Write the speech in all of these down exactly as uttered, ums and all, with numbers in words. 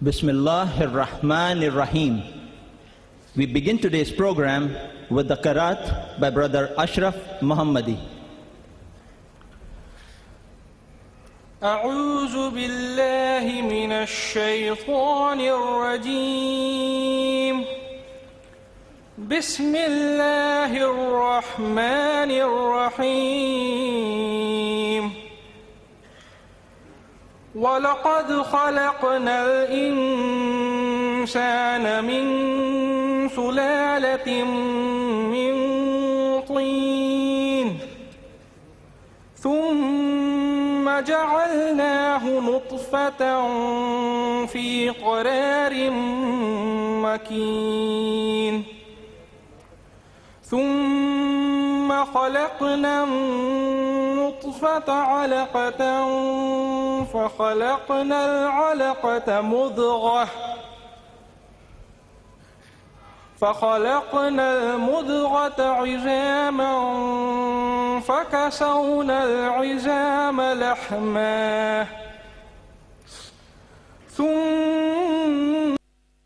Bismillahir Rahmanir Rahim. We begin today's program with the Qiraat by Brother Ashraf Muhammadi. أعوذ بالله من الشيطان الرجيم. بسم الله الرحمن الرحيم. ولقد خلقنا الإنسان من سلالة من طين ثم جعلناه نطفة في قرار مكين ثم خلقنا النطفة علقة فخلقنا العلقة مضغة فخلقنا المضغة عظاما فكسونا العظام لحما ثم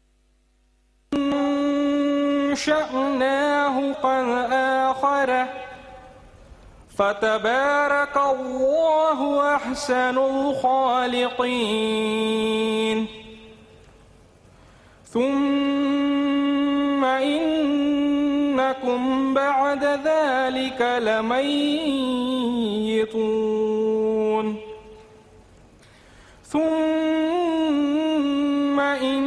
أنشأناه آخر فتبارك الله أحسن الخالقين. ثم إنكم بعد ذلك لميتون ثم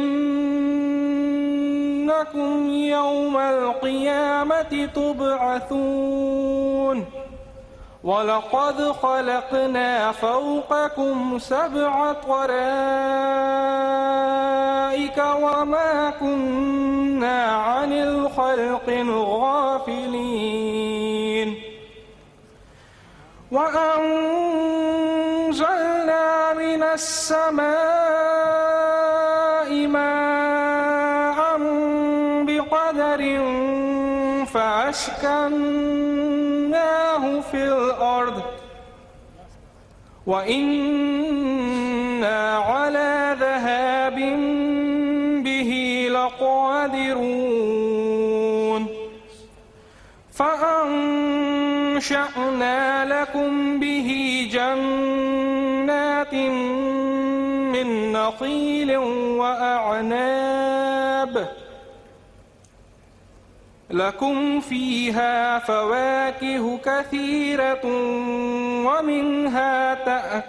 إنكم يوم القيامة تبعثون. ولقد خلقنا فوقكم سبع طرائق وما كنا عن الخلق غافلين. وأنزلنا من السماء ماء بقدر فأسكناه في الأرض وإنا على ذهاب به لقادرون. فأنشأنا لكم به جنات من نخيل وأعناب لكم فيها فواكه كثيرة ومنها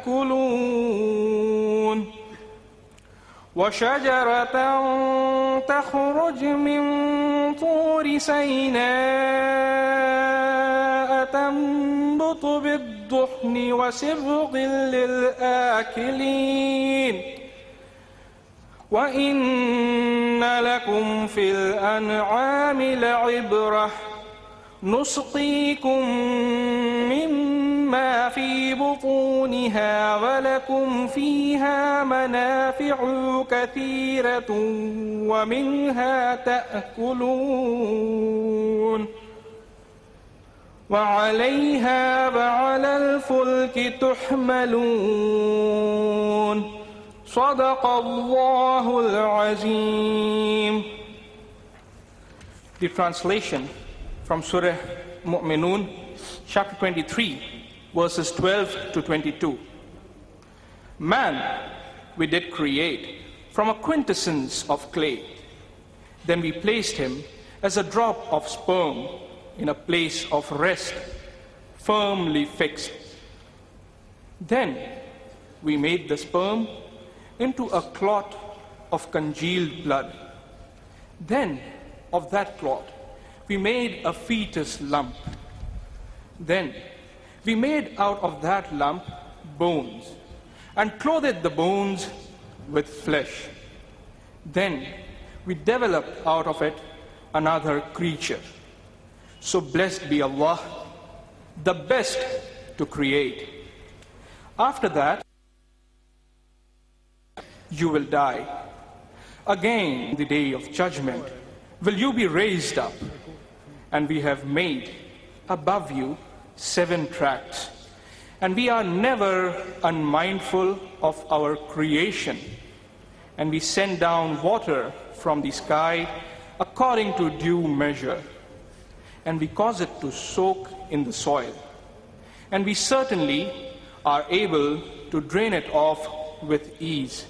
تأكلون. وشجرة تخرج من طور سيناء تنبت بالدحن وصبغ للآكلين. وإن لكم في الأنعام لعبرة نسقيكم مما في بطونها ولكم فيها منافع كثيرة ومنها تأكلون. وعليها وعلى الفلك تحملون. صدق الله العظيم. The translation from Surah Mu'minun, chapter twenty-three, verses twelve to twenty-two. Man we did create from a quintessence of clay. Then we placed him as a drop of sperm in a place of rest, firmly fixed. Then we made the sperm into a clot of congealed blood. Then of that clot we made a fetus lump. Then we made out of that lump bones and clothed the bones with flesh. Then we developed out of it another creature. So blessed be Allah, the best to create. After that you will die. Again, the day of judgment, will you be raised up. And we have made above you seven tracts. And we are never unmindful of our creation. and we send down water from the sky according to due measure, and we cause it to soak in the soil. And we certainly are able to drain it off with ease.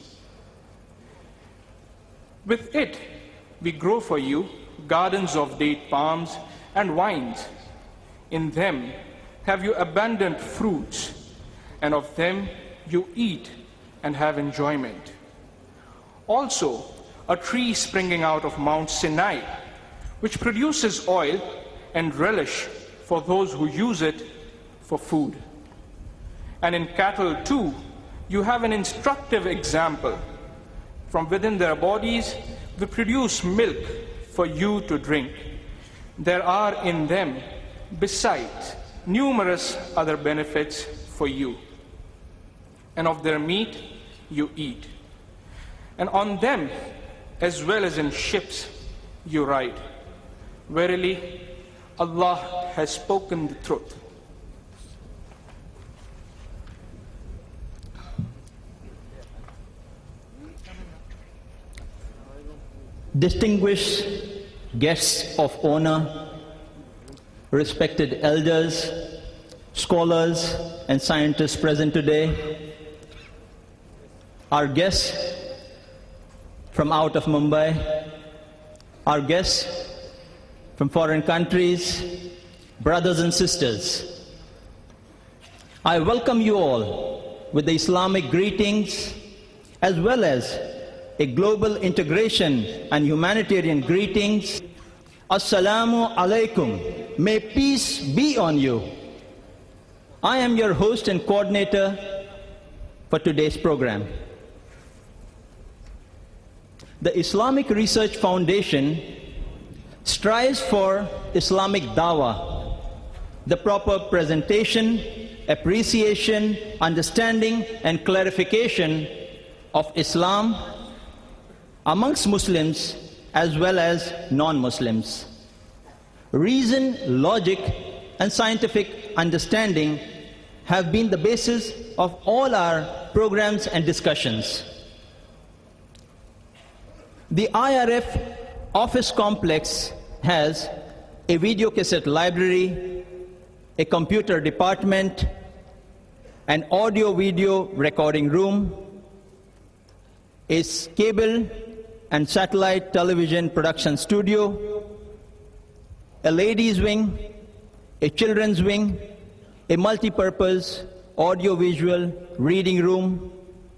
With it, we grow for you gardens of date palms and vines. In them have you abundant fruits, and of them you eat and have enjoyment. Also, a tree springing out of Mount Sinai, which produces oil and relish for those who use it for food. And in cattle too, you have an instructive example. From within their bodies, they produce milk for you to drink. There are in them, besides, numerous other benefits for you. And of their meat you eat. And on them, as well as in ships, you ride. Verily, Allah has spoken the truth. Distinguished guests of honor, respected elders, scholars, and scientists present today, our guests from out of Mumbai, our guests from foreign countries, brothers and sisters, I welcome you all with the Islamic greetings as well as a global integration and humanitarian greetings. Assalamu alaikum. May peace be on you. I am your host and coordinator for today's program. The Islamic Research Foundation strives for Islamic dawah, the proper presentation, appreciation, understanding, and clarification of Islam amongst Muslims as well as non-Muslims. Reason, logic, and scientific understanding have been the basis of all our programs and discussions. The I R F office complex has a video cassette library, a computer department, an audio-video recording room, a cable and satellite television production studio, a ladies' wing, a children's wing, a multi-purpose audio-visual reading room,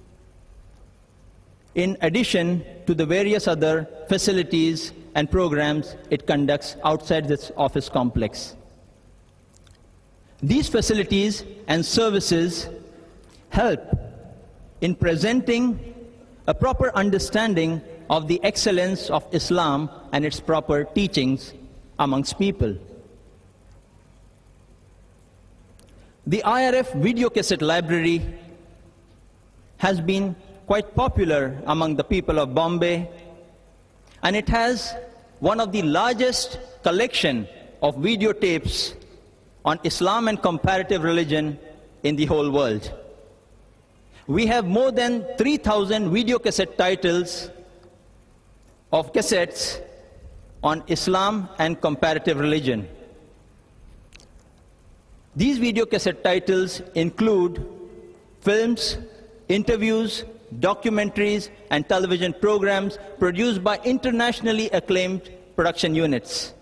in addition to the various other facilities and programs it conducts outside this office complex. These facilities and services help in presenting a proper understanding of the excellence of Islam and its proper teachings amongst people. The I R F video cassette library has been quite popular among the people of Bombay, and it has one of the largest collection of videotapes on Islam and comparative religion in the whole world. We have more than three thousand video cassette titles of cassettes on Islam and comparative religion. These video cassette titles include films, interviews, documentaries, and television programs produced by internationally acclaimed production units.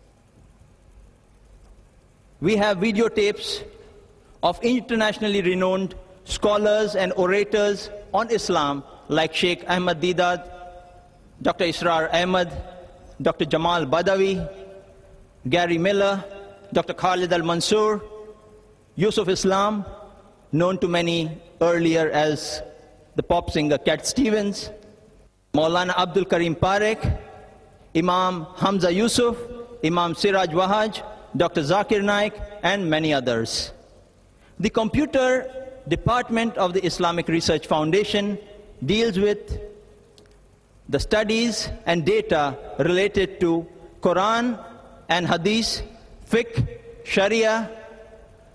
We have videotapes of internationally renowned scholars and orators on Islam like Sheikh Ahmad Deedat, Doctor Israr Ahmad, Doctor Jamal Badawi, Gary Miller, Doctor Khalid Al-Mansour, Yusuf Islam, known to many earlier as the pop singer Cat Stevens, Maulana Abdul Karim Parekh, Imam Hamza Yusuf, Imam Siraj Wahaj, Doctor Zakir Naik, and many others. The computer department of the Islamic Research Foundation deals with the studies and data related to Quran and Hadith, Fiqh, Sharia,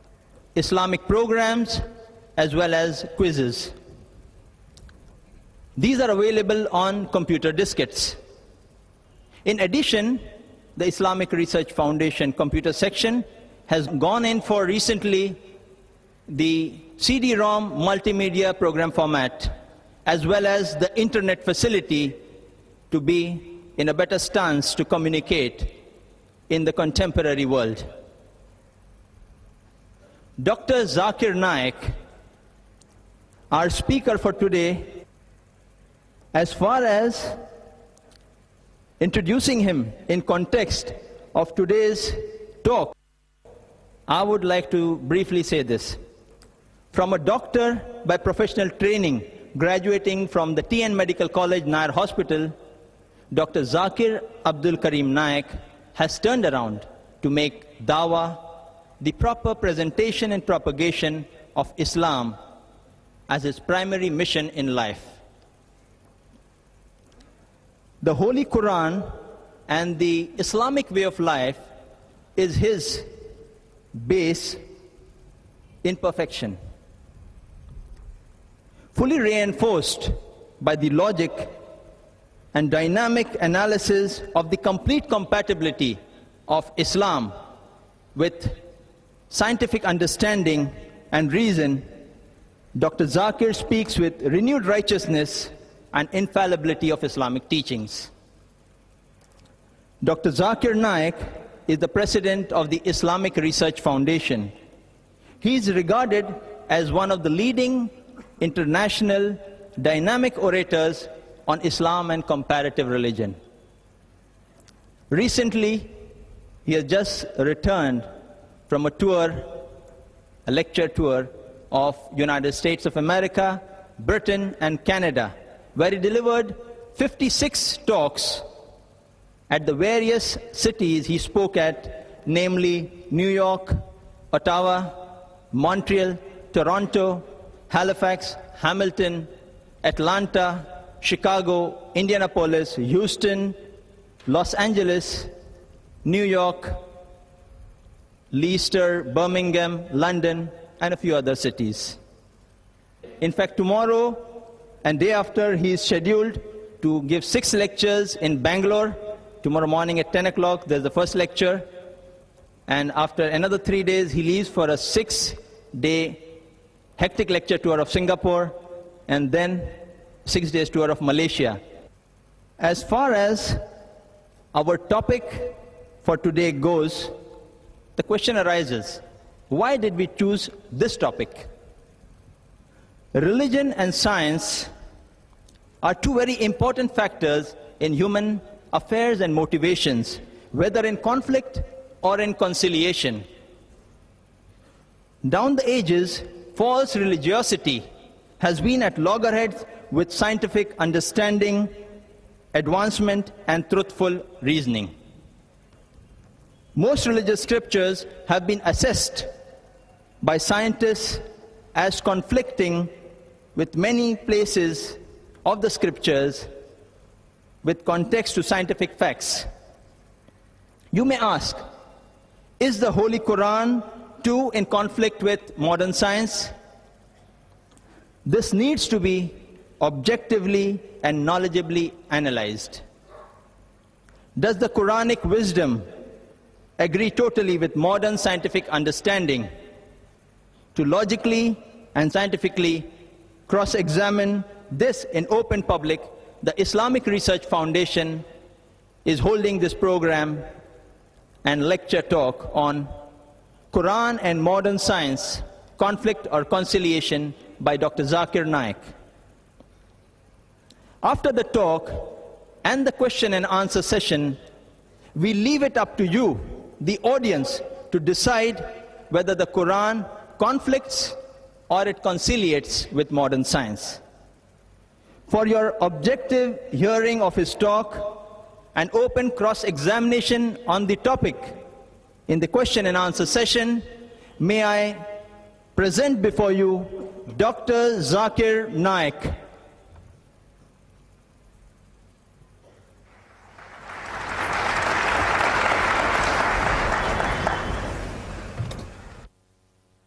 Islamic programs, as well as quizzes. These are available on computer diskettes. In addition, the Islamic Research Foundation computer section has gone in for recently the C D ROM multimedia program format, as well as the internet facility to be in a better stance to communicate in the contemporary world. Doctor Zakir Naik, our speaker for today, as far as introducing him in context of today's talk, I would like to briefly say this. From a doctor by professional training, graduating from the T N Medical College, Nair Hospital, Doctor Zakir Abdul Karim Naik has turned around to make dawah the proper presentation and propagation of Islam as his primary mission in life. The Holy Quran and the Islamic way of life is his base in perfection, fully reinforced by the logic and dynamic analysis of the complete compatibility of Islam with scientific understanding and reason. Doctor Zakir speaks with renewed righteousness and infallibility of Islamic teachings. Doctor Zakir Naik is the president of the Islamic Research Foundation. He is regarded as one of the leading international dynamic orators on Islam and comparative religion. Recently, he has just returned from a tour, a lecture tour of United States of America, Britain, and Canada, where he delivered fifty-six talks at the various cities he spoke at, namely New York, Ottawa, Montreal, Toronto, Halifax, Hamilton, Atlanta, Chicago, Indianapolis, Houston, Los Angeles, New York, Leicester, Birmingham, London, and a few other cities. In fact, tomorrow and day after, he is scheduled to give six lectures in Bangalore. Tomorrow morning at ten o'clock, there's the first lecture. And after another three days, he leaves for a six-day hectic lecture tour of Singapore, and then six days tour of Malaysia. As far as our topic for today goes, the question arises, why did we choose this topic? Religion and science are two very important factors in human affairs and motivations, whether in conflict or in conciliation. Down the ages, false religiosity has been at loggerheads with scientific understanding, advancement, and truthful reasoning. Most religious scriptures have been assessed by scientists as conflicting with many places of the scriptures with context to scientific facts. You may ask, is the Holy Quran too in conflict with modern science? This needs to be objectively and knowledgeably analyzed. Does the Quranic wisdom agree totally with modern scientific understanding? To logically and scientifically cross-examine this in open public, the Islamic Research Foundation is holding this program and lecture talk on Quran and Modern Science, Conflict or Conciliation by Doctor Zakir Naik. After the talk and the question and answer session, we leave it up to you, the audience, to decide whether the Quran conflicts or it conciliates with modern science. For your objective hearing of his talk and open cross-examination on the topic in the question and answer session, may I present before you Doctor Zakir Naik.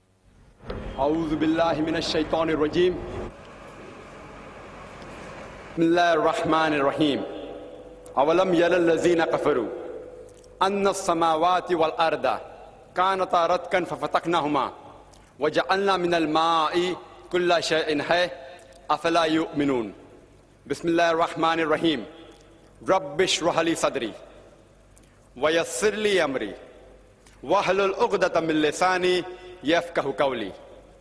أعوذ بالله من الشيطان الرجيم Bismillahir Rahmanir Rahim. Awalam yara allazina kafaru anna as-samawati wal arda kanata ratkan fafataknahuma waja'alna min al-ma'i kulla shay'in hayy afala yu'minun. Bismillahir Rahmanir Rahim. Rabbi shrah li sadri wa yassir li amri wahlul 'uqdatam min lisani yafqahu qawli.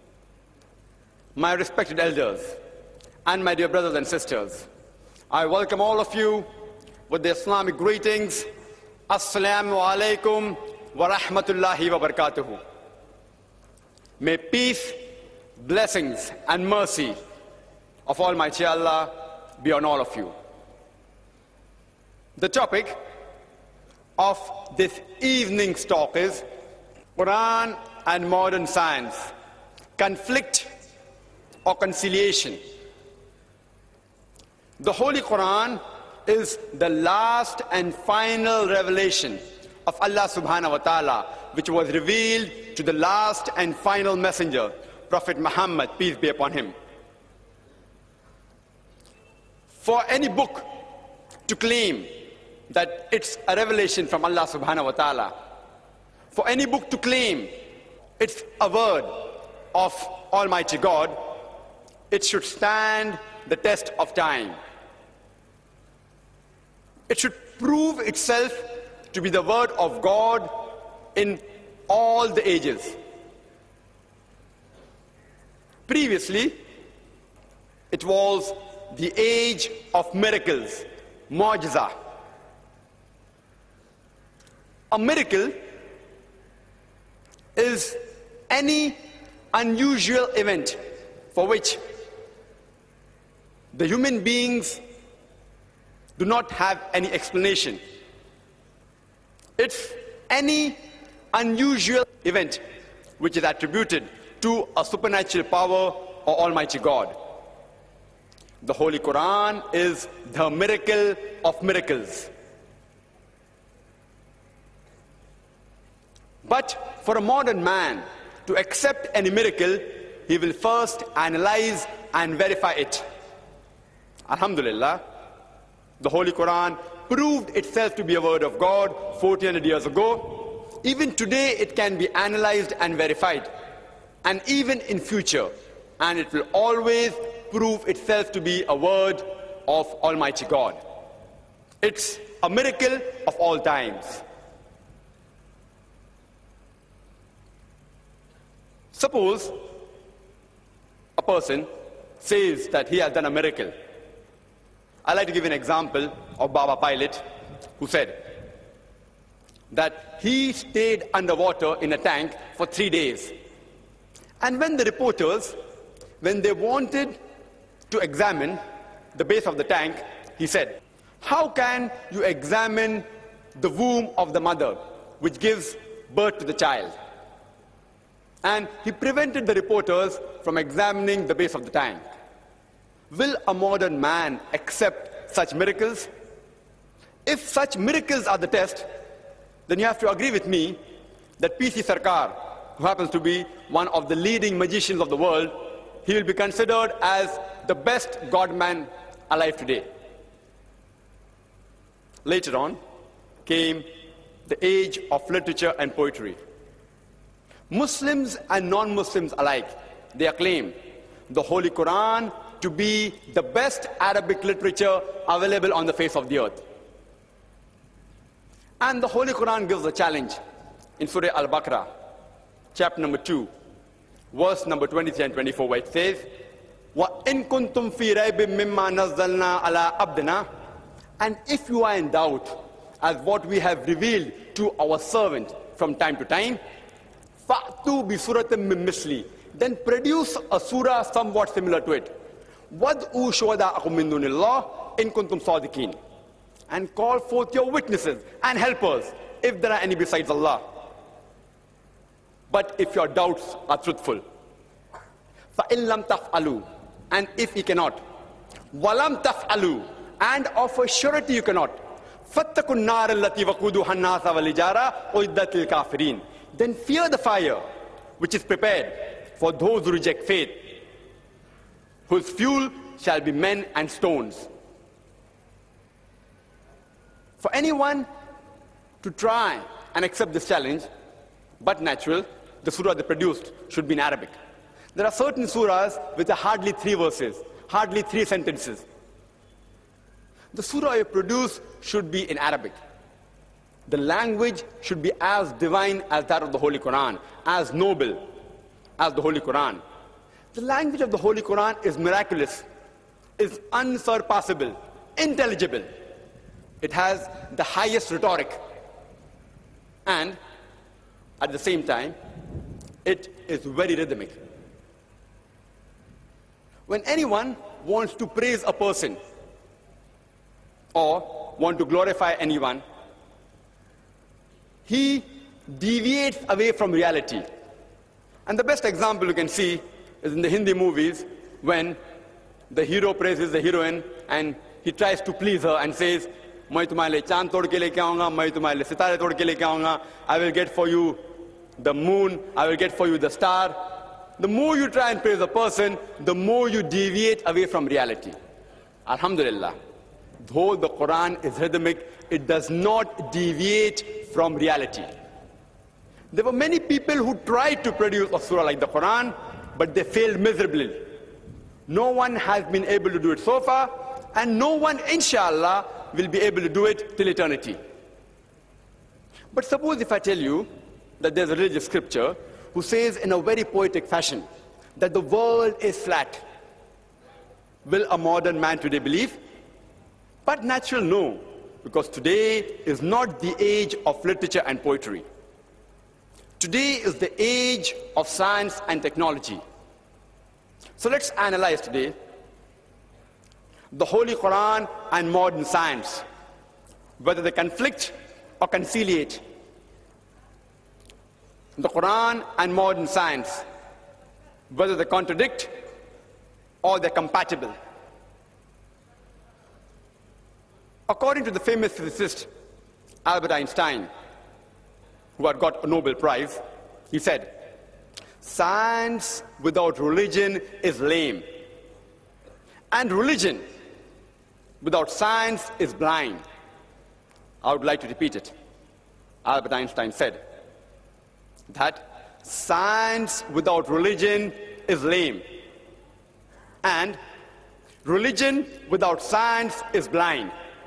My respected elders and my dear brothers and sisters, I welcome all of you with the Islamic greetings. Assalamu alaikum wa rahmatullahi wa barakatuhu. May peace, blessings and mercy of Almighty Allah be on all of you. The topic of this evening's talk is Quran and modern science, conflict or conciliation. The Holy Quran is the last and final revelation of Allah subhanahu wa ta'ala, which was revealed to the last and final messenger, Prophet Muhammad, peace be upon him. For any book to claim that it's a revelation from Allah subhanahu wa ta'ala, for any book to claim it's a word of Almighty God, it should stand the test of time. It should prove itself to be the word of God in all the ages. Previously, it was the age of miracles, mu'jiza. A miracle is any unusual event for which the human beings do not have any explanation. It's any unusual event which is attributed to a supernatural power or Almighty God. The Holy Quran is the miracle of miracles. But for a modern man to accept any miracle, he will first analyze and verify it. Alhamdulillah, the Holy Quran proved itself to be a word of God fourteen hundred years ago. Even today it can be analyzed and verified, and even in future, and it will always prove itself to be a word of Almighty God. It's a miracle of all times. Suppose a person says that he has done a miracle. I'd like to give an example of Baba Pilot, who said that he stayed underwater in a tank for three days. And when the reporters, when they wanted to examine the base of the tank, he said, "How can you examine the womb of the mother, which gives birth to the child?" And he prevented the reporters from examining the base of the tank. Will a modern man accept such miracles? If such miracles are the test, then you have to agree with me that P C Sarkar, who happens to be one of the leading magicians of the world, he will be considered as the best God-man alive today. Later on came the age of literature and poetry. Muslims and non-Muslims alike, they acclaim the Holy Quran to be the best Arabic literature available on the face of the earth. And the Holy Quran gives a challenge in Surah Al-Baqarah, chapter number two, verse number twenty-three and twenty-four, where it says, وَإِن كُنْتُمْ فِي رَيْبٍ مِّمَّا نَزَّلْنَا عَلَىٰ عَبْدِنَا. And if you are in doubt as what we have revealed to our servant from time to time, فَأْتُوا بِسُورَةٍ مِّن مِّثْلِهِ. Then produce a surah somewhat similar to it. وَادْعُوا شُهَدَاءَكُم مِّن دُونِ اللَّهِ إِن كُنتُمْ صَادِقِينَ. And call forth your witnesses and helpers if there are any besides Allah. But if your doubts are truthful. فَإِن لَمْ تَفْعَلُوا. And if you cannot. وَلَمْ تَفْعَلُوا. And of a surety you cannot. فَاتَّقُوا النَّارَ الَّتِي وَقُودُهَا النَّاسَ وَالْحِجَارَةُ أُعِدَّتْ لِلْكَافِرِينَ. Then fear the fire which is prepared for those who reject faith, whose fuel shall be men and stones. For anyone to try and accept this challenge, but natural, the surah they produced should be in Arabic. There are certain surahs with hardly three verses, hardly three sentences. The surah you produce should be in Arabic. The language should be as divine as that of the Holy Quran, as noble as the Holy Quran. The language of the Holy Quran is miraculous, is unsurpassable, intelligible. It has the highest rhetoric. And at the same time, it is very rhythmic. When anyone wants to praise a person or want to glorify anyone, he deviates away from reality. And the best example you can see is in the Hindi movies when the hero praises the heroine and he tries to please her and says, "Main tumhare liye chand tod ke leke aunga, main tumhare liye sitare tod ke leke aunga, I will get for you the moon, I will get for you the star." The more you try and praise a person, the more you deviate away from reality. Alhamdulillah, though the Quran is rhythmic, it does not deviate from reality. There were many people who tried to produce a surah like the Quran, but they failed miserably. No one has been able to do it so far, and no one, inshallah, will be able to do it till eternity. But suppose if I tell you that there's a religious scripture who says in a very poetic fashion that the world is flat. Will a modern man today believe? But natural, no, because today is not the age of literature and poetry. Today is the age of science and technology. So let's analyze today the Holy Quran and modern science, whether they conflict or conciliate. The Quran and modern science, whether they contradict or they're compatible. According to the famous physicist Albert Einstein, who had got a Nobel Prize, he said, "Science without religion is lame, and religion without science is blind." I would like to repeat it. Albert Einstein said that science without religion is lame, and religion without science is blind.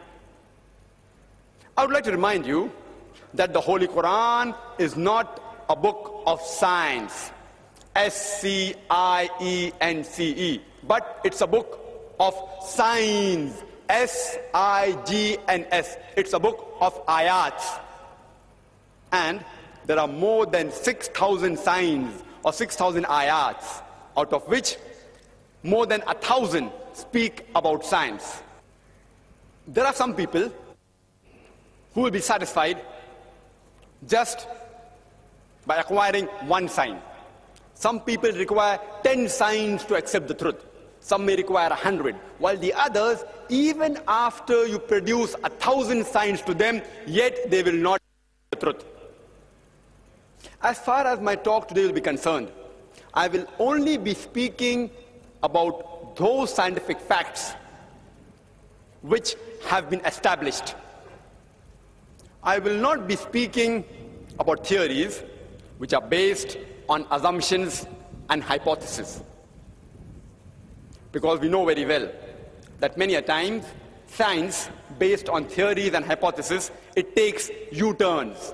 I would like to remind you that the Holy Quran is not a book of science, S C I E N C E, but it's a book of signs, S I G N S. It's a book of ayats. And there are more than six thousand signs or six thousand ayats, out of which more than a thousand speak about science. There are some people who will be satisfied just by acquiring one sign. Some people require ten signs to accept the truth. Some may require a hundred, while the others, even after you produce a thousand signs to them, yet they will not accept the truth. As far as my talk today will be concerned, I will only be speaking about those scientific facts which have been established. I will not be speaking about theories which are based on assumptions and hypotheses. Because we know very well that many a times science based on theories and hypotheses, it takes U-turns.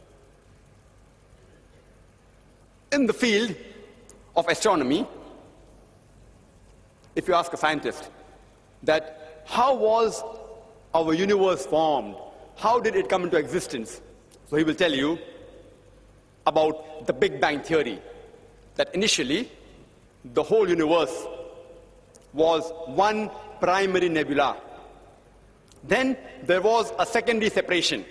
In the field of astronomy, if you ask a scientist that how was our universe formed, how did it come into existence, so he will tell you about the Big Bang theory, that initially the whole universe was one primary nebula. Then there was a secondary separation,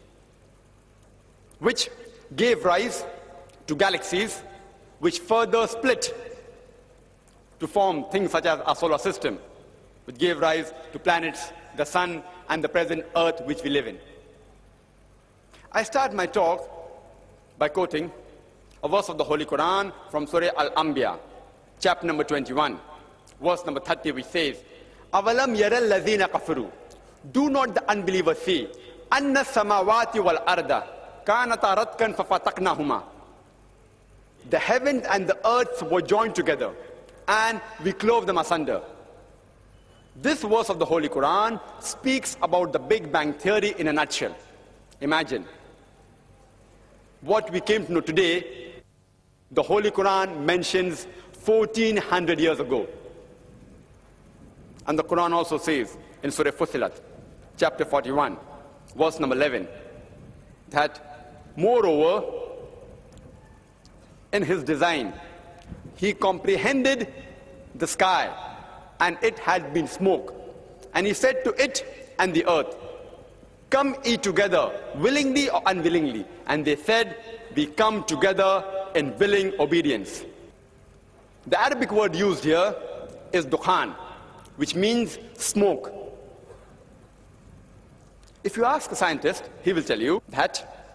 which gave rise to galaxies, which further split to form things such as our solar system, which gave rise to planets, the sun, and the present earth which we live in. I start my talk by quoting a verse of the Holy Quran from Surah Al-Anbiya, chapter number twenty-one, verse number thirty, which says, "Avalam yaral lazina kafaru." Do not the unbelievers see? أن السماوات والأرض كانتا رتقا ففتقناهما. The heavens and the earth were joined together, and we clove them asunder. This verse of the Holy Quran speaks about the Big Bang Theory in a nutshell. Imagine what we came to know today, the Holy Quran mentions fourteen hundred years ago. And the Quran also says in Surah Fussilat, chapter forty-one, verse number eleven, that moreover, in his design, he comprehended the sky, and it had been smoke. And he said to it and the earth, come eat together, willingly or unwillingly. And they said, we come together in willing obedience. The Arabic word used here is dukhan, which means smoke. If you ask a scientist, he will tell you that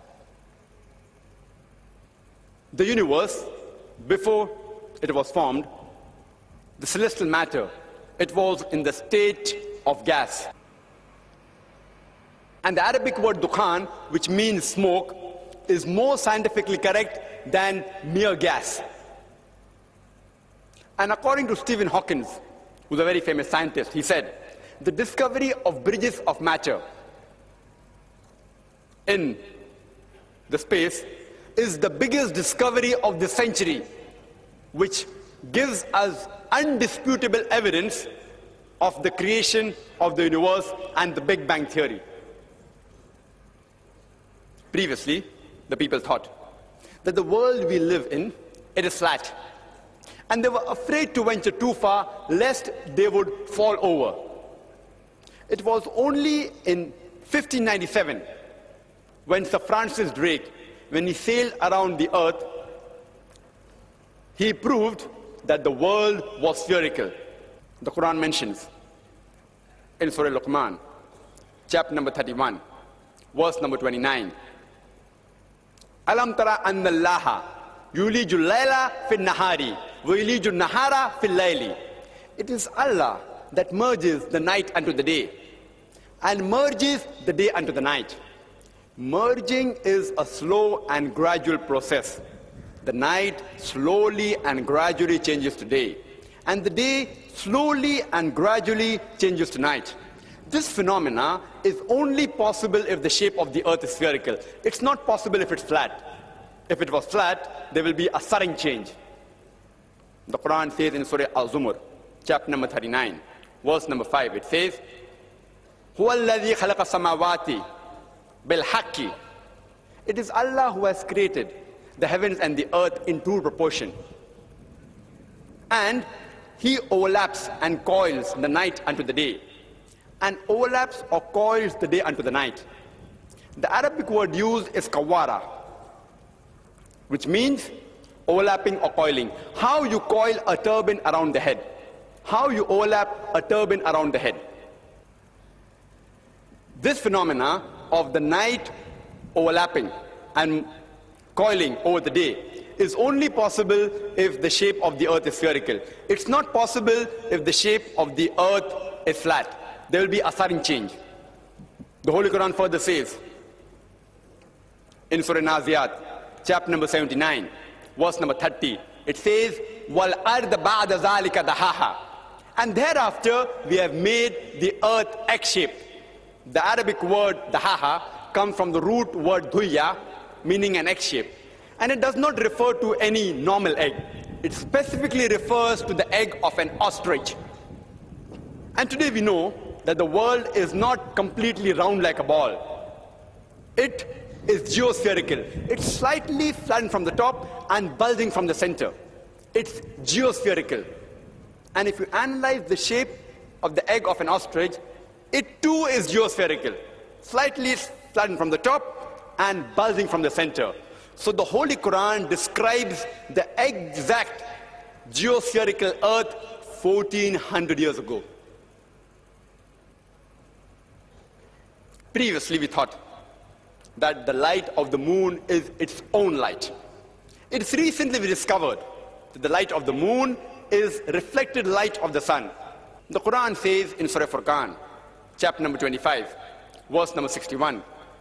the universe, before it was formed, the celestial matter, it was in the state of gas. And the Arabic word dukhan, which means smoke, is more scientifically correct than mere gas. And according to Stephen Hawking, who's a very famous scientist, he said, the discovery of bridges of matter in the space is the biggest discovery of the century, which gives us undisputable evidence of the creation of the universe and the Big Bang Theory. Previously, the people thought that the world we live in, it is flat. And they were afraid to venture too far, lest they would fall over. It was only in fifteen ninety-seven, when Sir Francis Drake, when he sailed around the earth, he proved that the world was spherical. The Quran mentions in Surah Luqman, chapter number thirty-one, verse number twenty-nine, Alam tara anna Allaha yuliju layla fil nahari wa yuliju nahara fil layli. It is Allah that merges the night unto the day and merges the day unto the night. Merging is a slow and gradual process. The night slowly and gradually changes to day, and the day slowly and gradually changes to night. This phenomena is only possible if the shape of the earth is spherical. It's not possible if it's flat. If it was flat, there will be a sudden change. The Quran says in Surah Al-Zumar, chapter number thirty-nine, verse number five, it says, هُوَ الَّذِي خَلَقَ السَّمَاوَاتِ بِالْحَقِّ. It is Allah who has created the heavens and the earth in true proportion. And He overlaps and coils the night unto the day, and overlaps or coils the day unto the night. The Arabic word used is kawara, which means overlapping or coiling. How you coil a turban around the head. How you overlap a turban around the head. This phenomena of the night overlapping and coiling over the day is only possible if the shape of the earth is spherical. It's not possible if the shape of the earth is flat. There will be a sudden change. The Holy Quran further says in Surah Naziyat, chapter number seventy-nine, verse number thirty, it says, Wal ard ba'da zalika dahaha. And thereafter we have made the earth egg-shaped. The Arabic word dahaha comes from the root word dhuya, meaning an egg shape. And it does not refer to any normal egg. It specifically refers to the egg of an ostrich. And today we know that the world is not completely round like a ball. It is geospherical. It's slightly flattened from the top and bulging from the center. It's geospherical. And if you analyze the shape of the egg of an ostrich, it too is geospherical. Slightly flattened from the top and bulging from the center. So the Holy Quran describes the exact geospherical earth fourteen hundred years ago. Previously we thought that the light of the moon is its own light. It's recently we discovered that the light of the moon is reflected light of the sun. The Quran says in Surah Furqan, chapter number twenty-five, verse number sixty-one,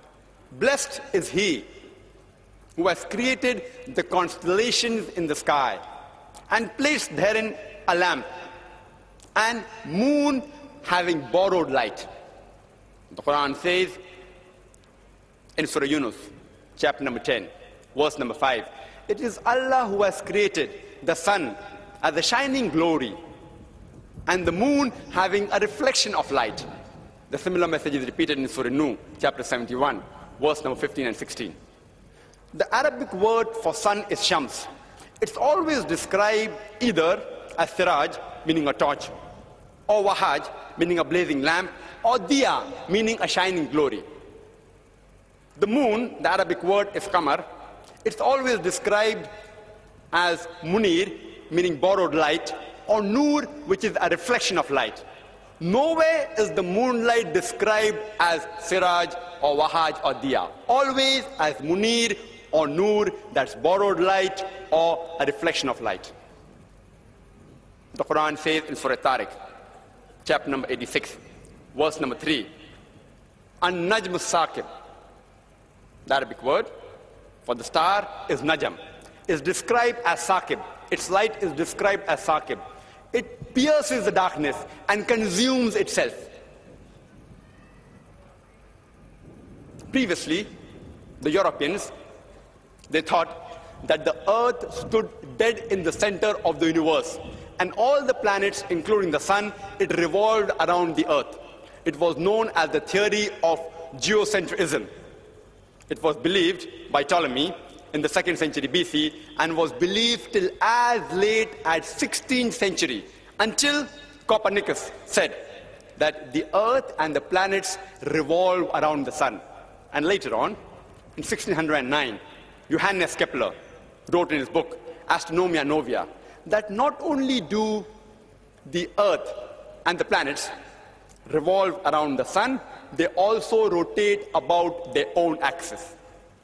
Blessed is he who has created the constellations in the sky and placed therein a lamp, and moon having borrowed light. The Quran says in Surah Yunus, chapter number ten, verse number five, it is Allah who has created the sun as a shining glory and the moon having a reflection of light. The similar message is repeated in Surah Nuh, chapter seventy-one, verse number fifteen and sixteen. The Arabic word for sun is shams. It's always described either as siraj, meaning a torch, or wahaj, meaning a blazing lamp, or diya, meaning a shining glory. The moon, the Arabic word is qamar. It's always described as munir, meaning borrowed light, or nur, which is a reflection of light. Nowhere is the moonlight described as siraj or wahaj or diya. Always as munir or nur, that's borrowed light or a reflection of light. The Quran says in Surah Tariq, chapter number eighty-six, verse number three, An-Najm Saqib. The Arabic word for the star is Najm. It's described as Saqib. Its light is described as Saqib. It pierces the darkness and consumes itself. Previously, the Europeans, they thought that the earth stood dead in the center of the universe, and all the planets, including the sun, it revolved around the earth. It was known as the theory of geocentrism. It was believed by Ptolemy in the second century B C and was believed till as late as sixteenth century, until Copernicus said that the earth and the planets revolve around the sun. And later on, in sixteen oh nine, Johannes Kepler wrote in his book, Astronomia Novia, that not only do the earth and the planets revolve around the sun, they also rotate about their own axis.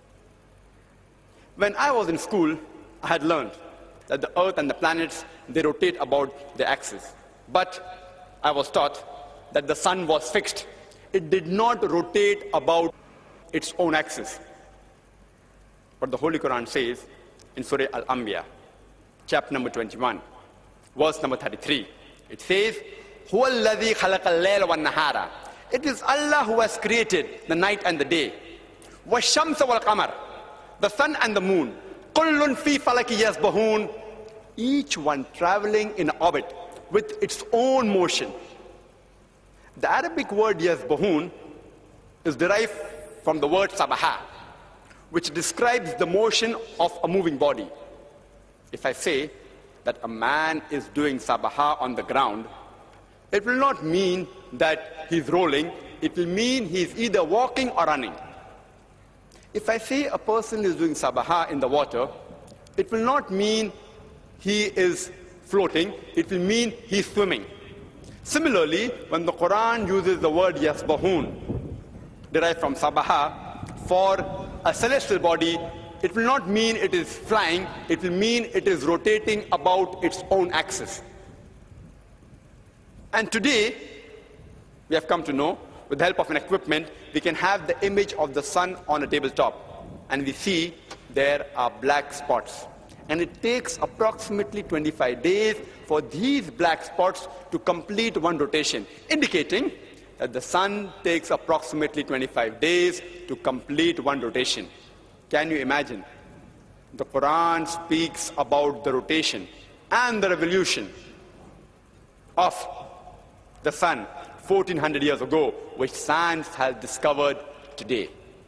When I was in school, I had learned that the earth and the planets, they rotate about their axis. But I was taught that the sun was fixed. It did not rotate about its own axis. But the Holy Quran says in Surah Al-Anbiya, chapter number twenty-one, verse number thirty-three, it says, هُوَ الَّذِي خَلَقَ اللَّيْلَ وَالنَّهَارَ. It is Allah who has created the night and the day. وَالشَّمْسَ وَالْقَمَرَ. The sun and the moon. كُلٌّ فِي فَلَكِ يَسْبَحُونَ. Each one traveling in orbit with its own motion. The Arabic word yasbahun is derived from the word sabaha, which describes the motion of a moving body. If I say that a man is doing sabaha on the ground, it will not mean that he's rolling. It will mean he's either walking or running. If I say a person is doing sabaha in the water, it will not mean he is floating. It will mean he's swimming. Similarly, when the Quran uses the word yasbahun, derived from sabaha, for a celestial body, it will not mean it is flying. It will mean it is rotating about its own axis. And today, we have come to know, with the help of an equipment, we can have the image of the sun on a tabletop. And we see there are black spots. And it takes approximately twenty-five days for these black spots to complete one rotation, indicating that the sun takes approximately twenty-five days to complete one rotation. Can you imagine? The Quran speaks about the rotation and the revolution of the sun fourteen hundred years ago, which science has discovered today.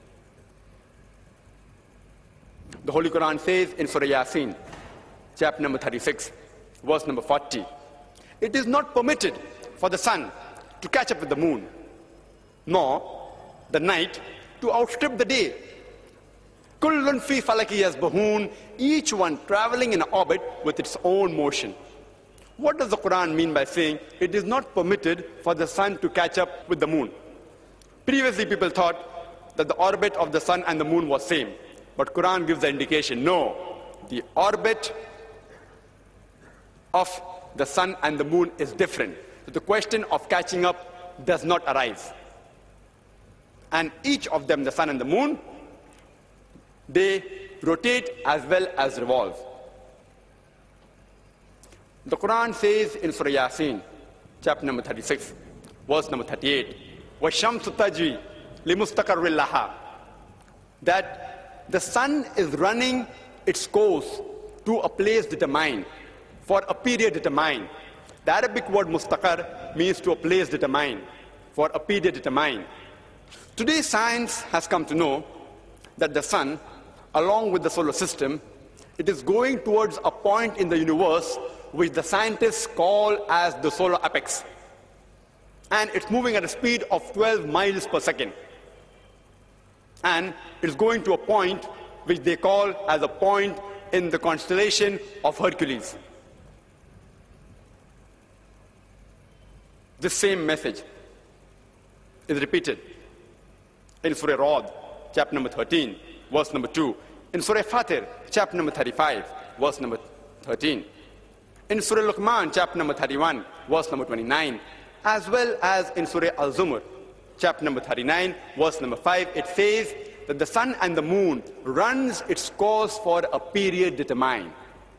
The Holy Quran says in Surah Yasin, chapter number thirty-six, verse number forty, it is not permitted for the sun to catch up with the moon, nor the night to outstrip the day. Kullun fi falaki yasbahun, each one traveling in an orbit with its own motion. What does the Quran mean by saying it is not permitted for the sun to catch up with the moon? Previously, people thought that the orbit of the sun and the moon was same. But Quran gives the indication, no, the orbit of the sun and the moon is different. So the question of catching up does not arise. And each of them, the sun and the moon, They rotate as well as revolve. The Quran says in Surah Yasin, chapter number thirty-six, verse number thirty-eight, وَالشَّمْسُ تَجْرِي لِمُسْتَقَرٍّ لَهَا, that the sun is running its course to a place determined, for a period determined. The Arabic word mustaqar means to a place determined, for a period determined. Today science has come to know that the sun, along with the solar system, it is going towards a point in the universe which the scientists call as the solar apex. And it's moving at a speed of twelve miles per second. And it's going to a point which they call as a point in the constellation of Hercules. This same message is repeated in Surah Ra'd, chapter number thirteen, verse number two. In Surah Fatir, chapter number thirty-five, verse number thirteen. In Surah Luqman, chapter number thirty-one, verse number twenty-nine. As well as in Surah Al-Zumar, chapter number thirty-nine, verse number five, it says that the sun and the moon runs its course for a period determined.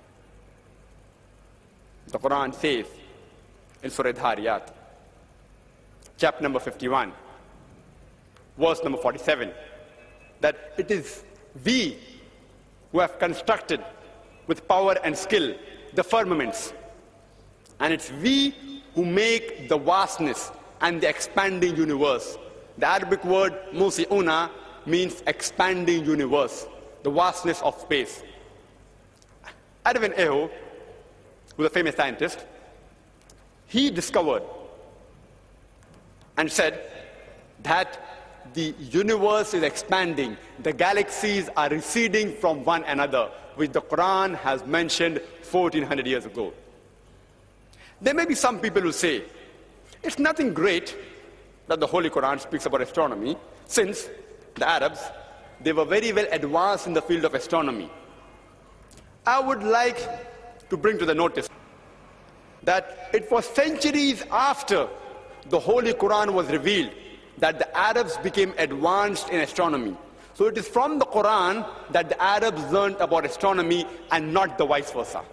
The Quran says in Surah Dhariyat, chapter number fifty-one, verse number forty-seven, that it is we who have constructed with power and skill the firmaments, and it's we who make the vastness and the expanding universe. The Arabic word musi'una means expanding universe, the vastness of space. Edwin Aho, who was a famous scientist, he discovered and said that the universe is expanding, the galaxies are receding from one another, which the Quran has mentioned fourteen hundred years ago. There may be some people who say, it's nothing great that the Holy Quran speaks about astronomy, since the Arabs, they were very well advanced in the field of astronomy. I would like to bring to the notice that it was centuries after the Holy Quran was revealed that the Arabs became advanced in astronomy. So it is from the Quran that the Arabs learned about astronomy and not the vice versa.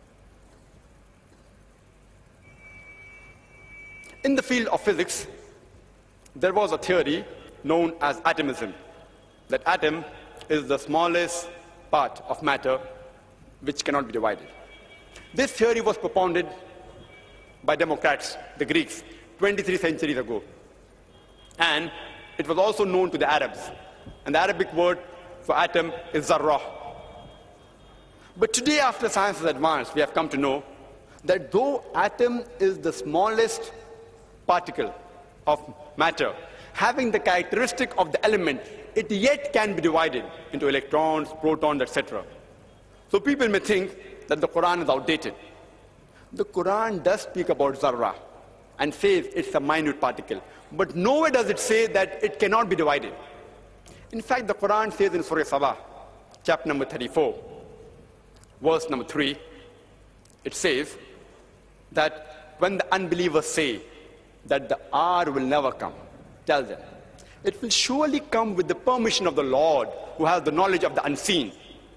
In the field of physics, there was a theory known as atomism, that atom is the smallest part of matter which cannot be divided. This theory was propounded by Democrats, the Greeks, twenty-three centuries ago. And it was also known to the Arabs. And the Arabic word for atom is zarrah. But today, after science has advanced, we have come to know that though atom is the smallest particle of matter, having the characteristic of the element, it yet can be divided into electrons, protons, et cetera. So people may think that the Quran is outdated. The Quran does speak about zarrah and says it's a minute particle. But nowhere does it say that it cannot be divided. In fact, the Quran says in Surah Sabah, chapter number thirty-four, verse number three, it says that when the unbelievers say that the hour will never come, tell them, it will surely come with the permission of the Lord, who has the knowledge of the unseen,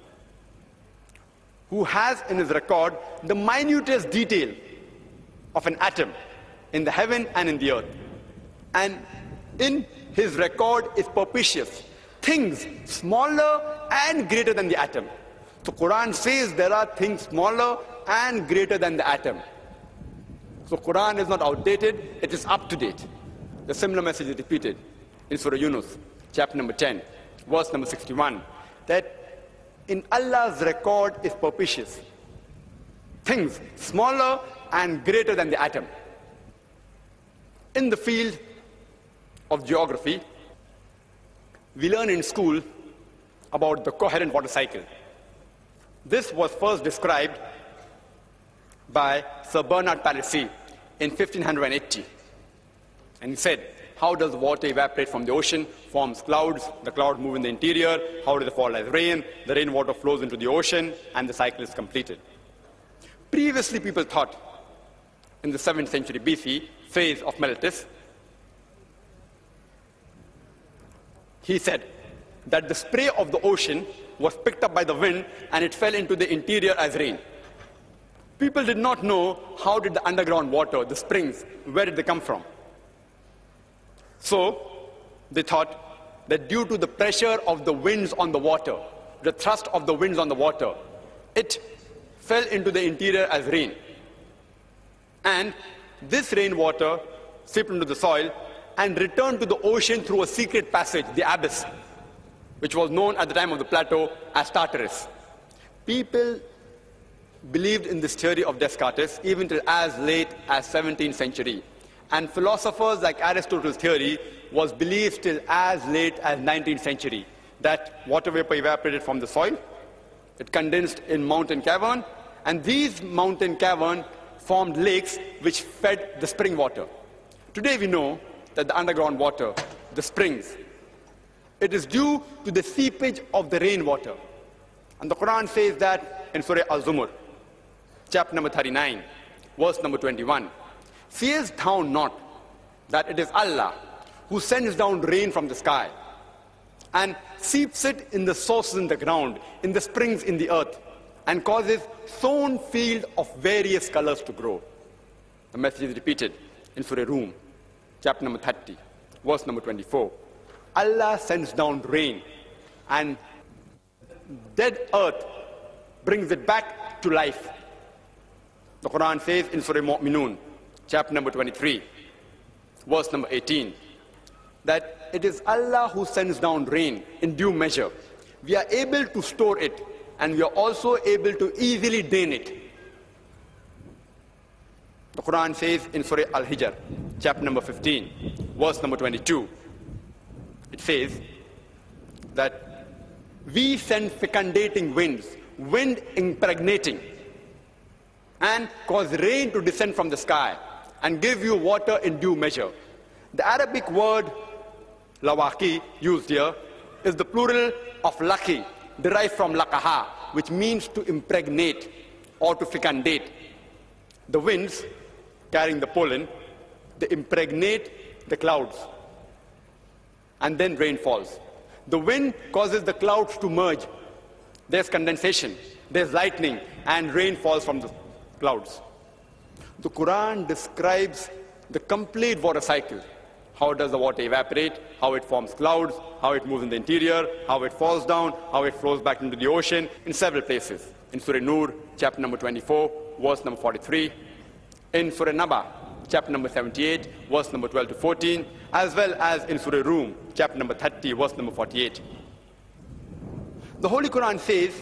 who has in his record the minutest detail of an atom in the heaven and in the earth. And in his record is perpetuous, things smaller and greater than the atom. So Quran says there are things smaller and greater than the atom. So Quran is not outdated, it is up to date. The similar message is repeated in Surah Yunus, chapter number ten, verse number sixty-one, that in Allah's record is perpetuous, things smaller and greater than the atom. In the field of geography, we learn in school about the coherent water cycle. This was first described by Sir Bernard Palissy in fifteen eighty. And he said, how does water evaporate from the ocean, forms clouds, the clouds move in the interior, how does it fall as rain, the rainwater flows into the ocean, and the cycle is completed. Previously, people thought, in the seventh century B C, phase of Meltus, he said that the spray of the ocean was picked up by the wind and it fell into the interior as rain. People did not know how did the underground water, the springs, where did they come from. So they thought that due to the pressure of the winds on the water, the thrust of the winds on the water, it fell into the interior as rain. And this rainwater seeped into the soil and returned to the ocean through a secret passage, the abyss, which was known at the time of the plateau as Tartarus. People believed in this theory of Descartes even till as late as seventeenth century. And philosophers like Aristotle's theory was believed till as late as nineteenth century, that water vapor evaporated from the soil, it condensed in mountain cavern, and these mountain caverns formed lakes which fed the spring water. Today we know that the underground water, the springs, it is due to the seepage of the rainwater. And the Quran says that in Surah Al-Zumar, chapter number thirty-nine, verse number twenty-one. Seest thou not that it is Allah who sends down rain from the sky and seeps it in the sources in the ground, in the springs in the earth, and causes sown field of various colors to grow. The message is repeated in Surah Rum, chapter number thirty, verse number twenty-four. Allah sends down rain, and dead earth brings it back to life. The Quran says in Surah Mu'minun, chapter number twenty-three, verse number eighteen, that it is Allah who sends down rain in due measure. We are able to store it, and we are also able to easily drain it. The Quran says in Surah Al-Hijr, chapter number fifteen, verse number twenty-two, it says that we send fecundating winds, wind impregnating, and cause rain to descend from the sky and give you water in due measure. The Arabic word lawaki used here is the plural of laki, derived from lakaha, which means to impregnate or to fecundate. The winds carrying the pollen, they impregnate the clouds, and then rain falls. The wind causes the clouds to merge. There's condensation, there's lightning, and rain falls from the clouds. The Quran describes the complete water cycle. How does the water evaporate, how it forms clouds, how it moves in the interior, how it falls down, how it flows back into the ocean, in several places. In Surah Nur, chapter number twenty-four, verse number forty-three. In Surah Naba, chapter number seventy-eight, verse number twelve to fourteen, as well as in Surah Rum, chapter number thirty, verse number forty-eight. The Holy Quran says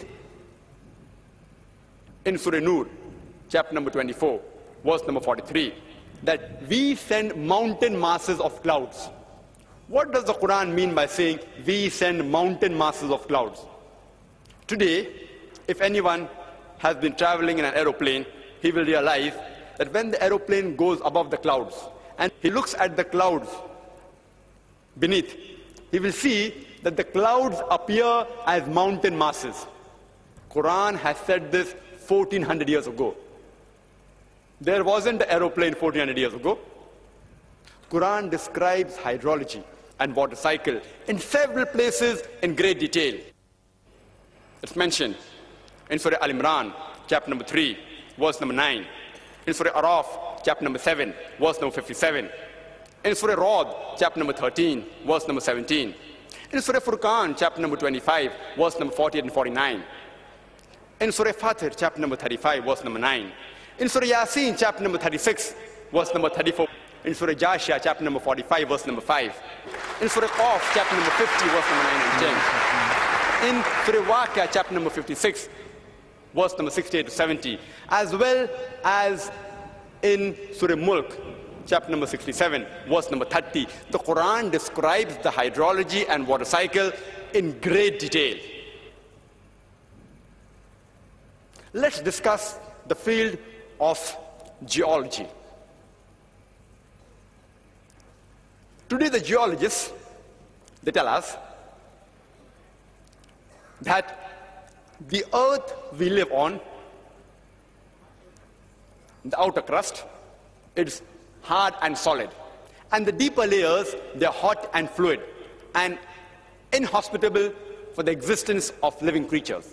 in Surah Nur, chapter number twenty-four, verse number forty-three, that we send mountain masses of clouds. What does the Quran mean by saying we send mountain masses of clouds? Today, if anyone has been traveling in an aeroplane, he will realize that when the aeroplane goes above the clouds and he looks at the clouds beneath, he will see that the clouds appear as mountain masses. Quran has said this fourteen hundred years ago. There wasn't an aeroplane fourteen hundred years ago. Quran describes hydrology and water cycle in several places in great detail. It's mentioned in Surah Al-Imran, chapter number three, verse number nine. In Surah Araf, chapter number seven, verse number fifty-seven. In Surah Ra'd, chapter number thirteen, verse number seventeen. In Surah Furqan, chapter number twenty-five, verse number forty-eight and forty-nine. In Surah Fatir, chapter number thirty-five, verse number nine. In Surah Yasin, chapter number thirty-six, verse number thirty-four. In Surah Jashia, chapter number forty-five, verse number five. In Surah Qaf, chapter number fifty, verse number nine and ten. In Surah Waqia, chapter number fifty-six, verse number sixty-eight to seventy. As well as in Surah Mulk, chapter number sixty-seven, verse number thirty. The Quran describes the hydrology and water cycle in great detail. Let's discuss the field of geology. Today the geologists, they tell us that the earth we live on, the outer crust, it's hard and solid. And the deeper layers, they're hot and fluid. And inhospitable for the existence of living creatures.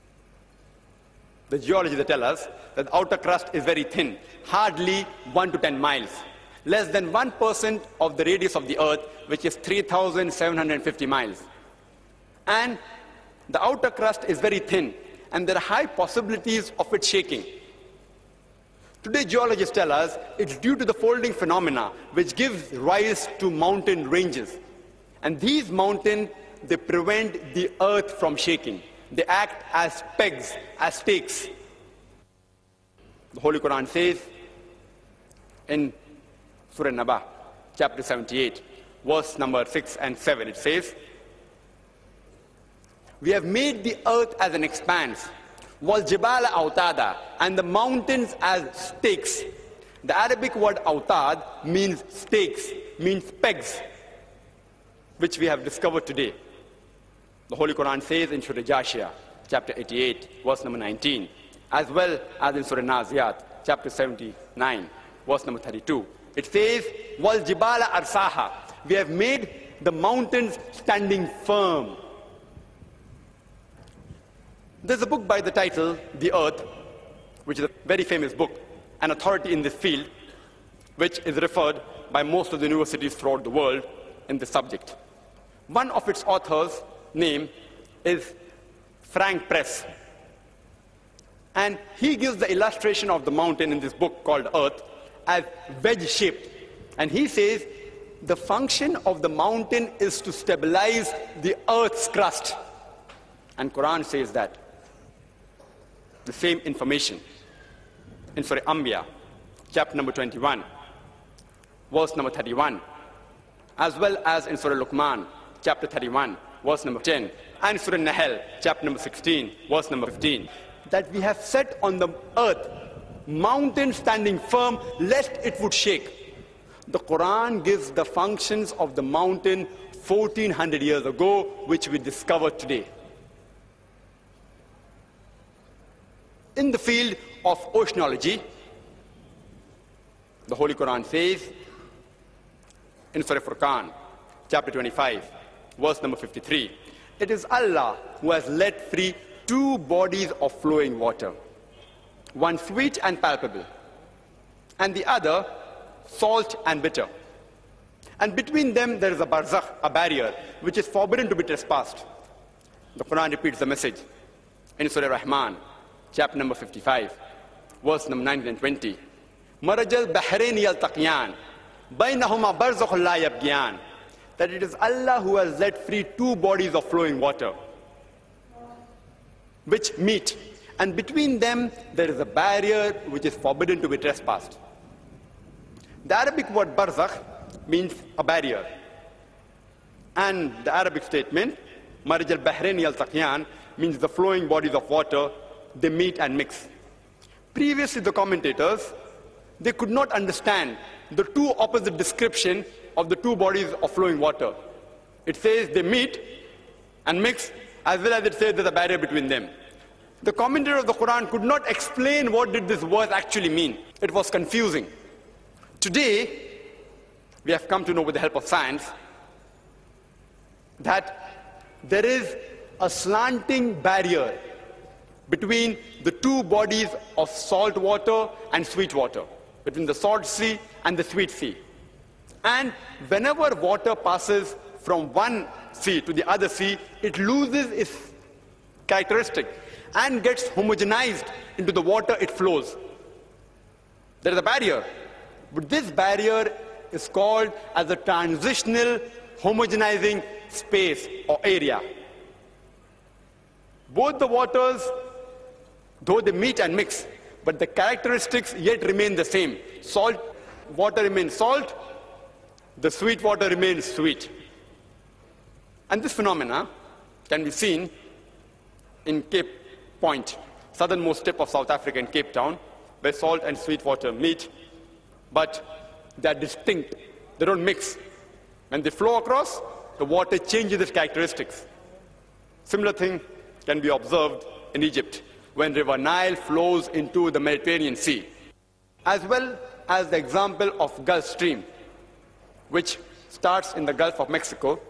The geologists tell us that the outer crust is very thin, hardly one to ten miles, less than one percent of the radius of the Earth, which is three thousand seven hundred fifty miles. And the outer crust is very thin, and there are high possibilities of it shaking. Today, geologists tell us it's due to the folding phenomena, which gives rise to mountain ranges. And these mountains, they prevent the Earth from shaking. They act as pegs, as stakes. The Holy Quran says in Surah Naba, chapter seventy-eight, verse number six and seven, it says, "We have made the earth as an expanse, wal jibala autada, and the mountains as stakes." The Arabic word autad means stakes, means pegs, which we have discovered today. The Holy Quran says in Surah Jashia, chapter eighty-eight, verse number nineteen, as well as in Surah Naziyat, chapter seventy-nine, verse number thirty-two. It says, "Wal jibala arsaha." We have made the mountains standing firm. There's a book by the title, The Earth, which is a very famous book, an authority in this field, which is referred by most of the universities throughout the world in this subject. One of its authors' name is Frank Press. And he gives the illustration of the mountain in this book called Earth as wedge-shaped. And he says the function of the mountain is to stabilize the Earth's crust. And Quran says that. The same information in Surah Anbiya, chapter number twenty-one, verse number thirty-one, as well as in Surah Luqman, chapter thirty-one, verse number ten, and Surah Nahl, chapter number sixteen, verse number fifteen, that we have set on the earth mountain standing firm, lest it would shake. The Quran gives the functions of the mountain fourteen hundred years ago, which we discovered today. In the field of oceanology, the Holy Quran says in Surah Furqan, chapter twenty-five, verse number fifty-three, "It is Allah who has let free two bodies of flowing water, one sweet and palpable, and the other salt and bitter. And between them there is a barzakh, a barrier, which is forbidden to be trespassed." The Quran repeats the message in Surah Rahman, chapter number fifty-five, verse number nineteen and twenty. "Marajal bahrain yaltaqiyan, bainahuma barzakhun la yabghiyan." That it is Allah who has let free two bodies of flowing water, which meet, and between them there is a barrier which is forbidden to be trespassed. The Arabic word barzakh means a barrier, and the Arabic statement, "Maraj al-Bahrain yaltaqiyan," means the flowing bodies of water, they meet and mix. Previously, the commentators, they could not understand the two opposite description of the two bodies of flowing water. It says they meet and mix, as well as it says there's a barrier between them. The commentator of the Quran could not explain what did this verse actually mean. It was confusing. Today, we have come to know with the help of science that there is a slanting barrier between the two bodies of salt water and sweet water, between the salt sea and the sweet sea. And whenever water passes from one sea to the other sea, it loses its characteristic and gets homogenized into the water it flows. There is a barrier, but this barrier is called as a transitional homogenizing space or area. Both the waters, though they meet and mix, but the characteristics yet remain the same. Salt water remains salt, the sweet water remains sweet. And this phenomena can be seen in Cape Point, southernmost tip of South Africa in Cape Town, where salt and sweet water meet, but they are distinct. They don't mix. When they flow across, the water changes its characteristics. Similar thing can be observed in Egypt, when River Nile flows into the Mediterranean Sea, as well as the example of Gulf Stream, which starts in the Gulf of Mexico,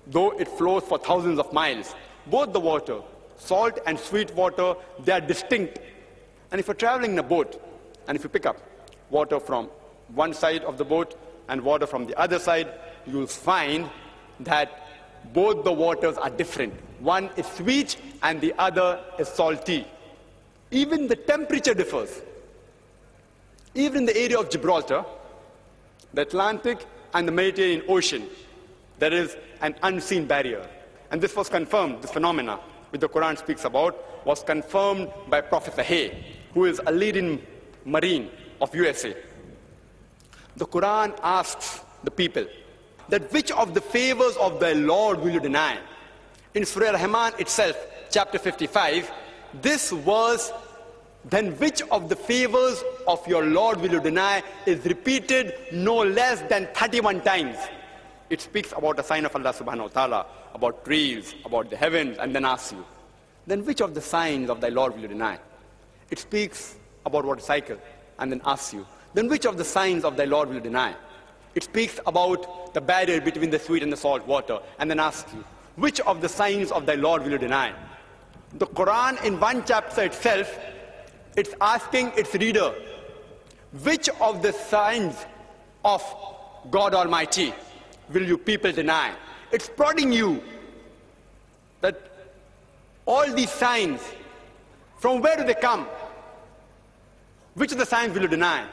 though it flows for thousands of miles. Both the water, salt and sweet water, they are distinct. And if you're traveling in a boat, and if you pick up water from one side of the boat and water from the other side, you'll find that both the waters are different. One is sweet and the other is salty. Even the temperature differs. Even in the area of Gibraltar, the Atlantic and the Mediterranean Ocean, there is an unseen barrier. And this was confirmed, this phenomena, which the Quran speaks about, was confirmed by Professor Hay, who is a leading Marine of U S A. The Quran asks the people that which of the favors of thy Lord will you deny? In Surah Al-Rahman itself, chapter fifty-five, this verse, then which of the favors of your Lord will you deny, is repeated no less than thirty-one times. It speaks about a sign of Allah subhanahu wa ta'ala, about trees, about the heavens, and then asks you, then which of the signs of thy Lord will you deny? It speaks about what is cycle, and then asks you, then which of the signs of thy Lord will you deny? It speaks about the barrier between the sweet and the salt water, and then asks you, which of the signs of thy Lord will you deny? The Quran in one chapter itself, it's asking its reader, which of the signs of God Almighty will you people deny? It's prodding you that all these signs, from where do they come? Which of the signs will you deny?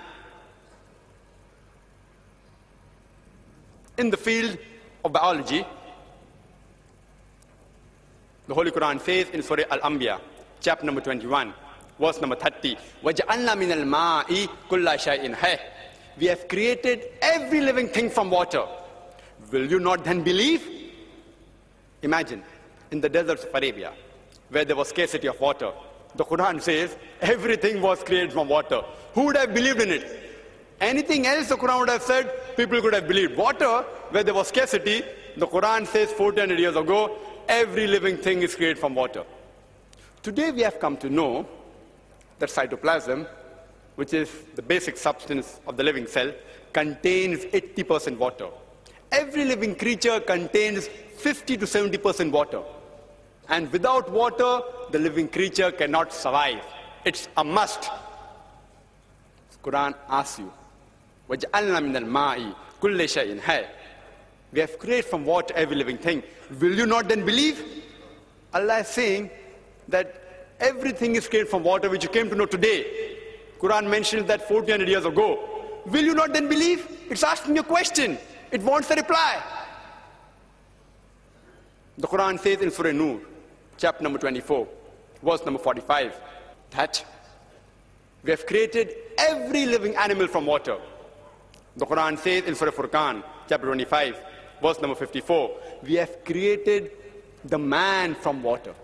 In the field of biology, the Holy Quran says in Surah Al-Anbiya, chapter number twenty-one, verse number thirty, وَجَعَلْنَا مِنَ الْمَاءِ كُلَّ شَيْءٍ حَيٍّ. We have created every living thing from water. Will you not then believe? Imagine, in the deserts of Arabia, where there was scarcity of water, the Quran says everything was created from water. Who would have believed in it? Anything else the Quran would have said, people could have believed. Water, where there was scarcity, the Quran says fourteen hundred years ago, every living thing is created from water. Today we have come to know that cytoplasm, which is the basic substance of the living cell, contains eighty percent water. Every living creature contains fifty to seventy percent water. And without water, the living creature cannot survive. It's a must. The Quran asks you, وَجَعَلْنَا مِنَ الْمَاءِ كُلِّ شَيْءٍ حَيٍّ. We have created from water every living thing. Will you not then believe? Allah is saying that everything is created from water, which you came to know today. Quran mentions that fourteen hundred years ago. Will you not then believe? It's asking you a question. It wants a reply. The Quran says in Surah Nur, chapter number twenty-four, verse number forty-five, that we have created every living animal from water. The Quran says in Surah Furqan, chapter twenty-five, verse number fifty-four, we have created the man from water.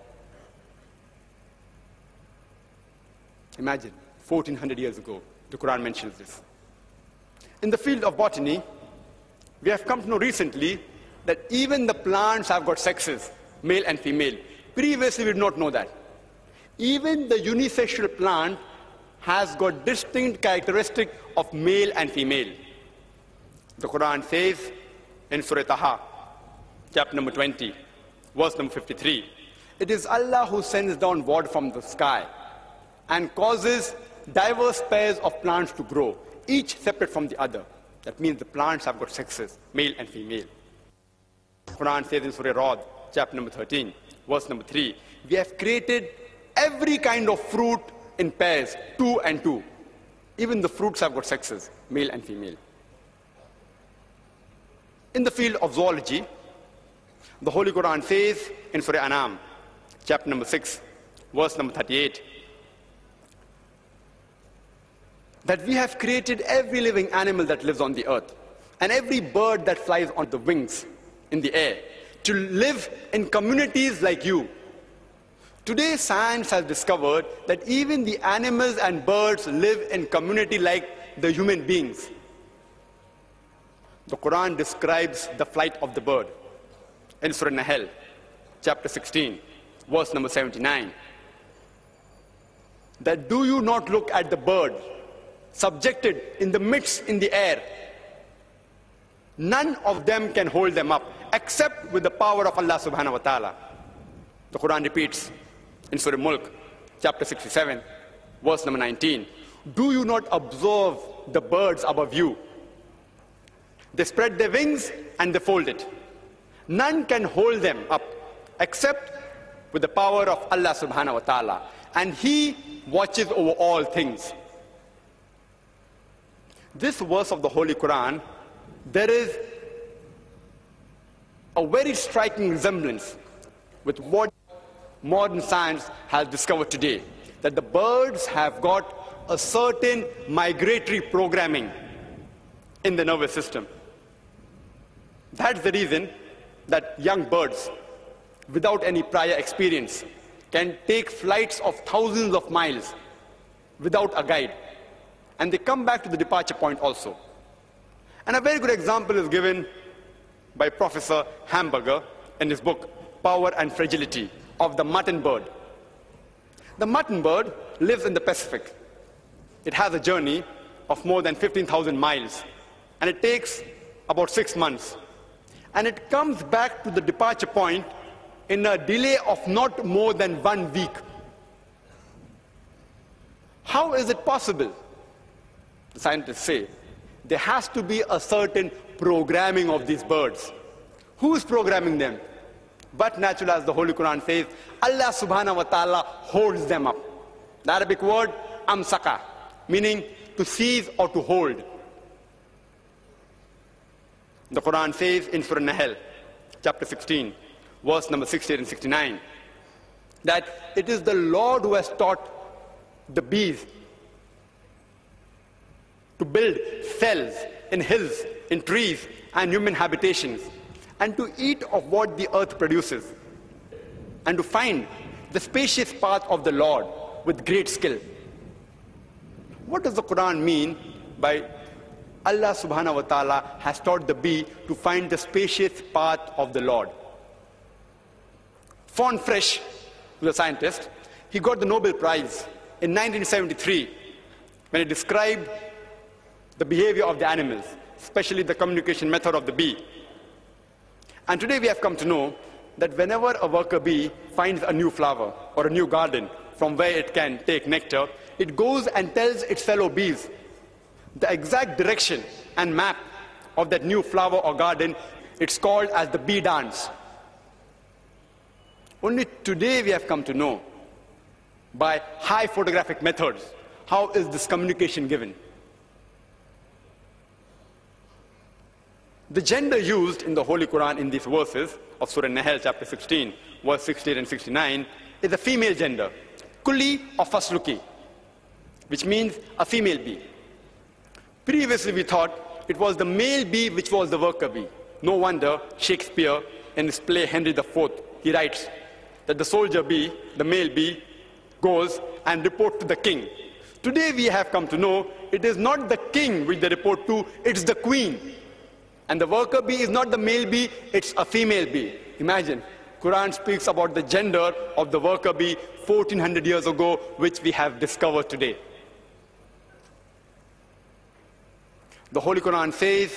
Imagine, fourteen hundred years ago, the Quran mentions this. In the field of botany, we have come to know recently that even the plants have got sexes, male and female. Previously, we did not know that. Even the unisexual plant has got distinct characteristics of male and female. The Quran says in Surah Taha, chapter number twenty, verse number fifty-three, it is Allah who sends down water from the sky and causes diverse pairs of plants to grow, each separate from the other. That means the plants have got sexes, male and female. The Quran says in Surah Ra'd, chapter number thirteen, verse number three, we have created every kind of fruit in pairs, two and two. Even the fruits have got sexes, male and female. In the field of zoology, the Holy Quran says in Surah Anam, chapter number six, verse number thirty-eight, that we have created every living animal that lives on the earth and every bird that flies on the wings in the air to live in communities like you. Today, science has discovered that even the animals and birds live in community like the human beings. The Quran describes the flight of the bird in Surah Nahl, chapter sixteen, verse number seventy-nine. That do you not look at the bird subjected in the midst in the air? None of them can hold them up. except with the power of Allah subhanahu wa ta'ala. The Quran repeats in Surah Mulk, chapter sixty-seven, verse number nineteen. Do you not observe the birds above you? They spread their wings and they fold it. None can hold them up except with the power of Allah subhanahu wa ta'ala. And He watches over all things. This verse of the Holy Quran, there is a very striking resemblance with what modern science has discovered today, that the birds have got a certain migratory programming in the nervous system. That's the reason that young birds, without any prior experience, can take flights of thousands of miles without a guide. And they come back to the departure point also. And a very good example is given by Professor Hamburger in his book, Power and Fragility of the Mutton Bird. The mutton bird lives in the Pacific. It has a journey of more than fifteen thousand miles, and it takes about six months. And it comes back to the departure point in a delay of not more than one week. How is it possible? The scientists say there has to be a certain programming of these birds. Who is programming them? But natural, as the Holy Quran says, Allah subhanahu wa ta'ala holds them up. The Arabic word, amsaka, meaning to seize or to hold. The Quran says in Surah Nahl, chapter sixteen, verse number sixty-eight and sixty-nine, that it is the Lord who has taught the bees to build cells in hills, in trees, and human habitations, and to eat of what the earth produces, and to find the spacious path of the Lord with great skill. What does the Quran mean by Allah subhanahu wa ta'ala has taught the bee to find the spacious path of the Lord? Von Frisch, who was a scientist, he got the Nobel Prize in nineteen seventy-three when he described the behavior of the animals, especially the communication method of the bee. And today we have come to know that whenever a worker bee finds a new flower or a new garden from where it can take nectar, it goes and tells its fellow bees the exact direction and map of that new flower or garden. It's called as the bee dance. Only today we have come to know by high photographic methods how is this communication given. The gender used in the Holy Quran in these verses of Surah Nahl chapter sixteen, verse sixty-eight and sixty-nine is a female gender, kulli or fasluki, which means a female bee. Previously we thought it was the male bee which was the worker bee. No wonder Shakespeare in his play Henry the Fourth, he writes that the soldier bee, the male bee, goes and reports to the king. Today we have come to know it is not the king which they report to, it's the queen. And the worker bee is not the male bee, it's a female bee. Imagine, Quran speaks about the gender of the worker bee fourteen hundred years ago, which we have discovered today. The Holy Quran says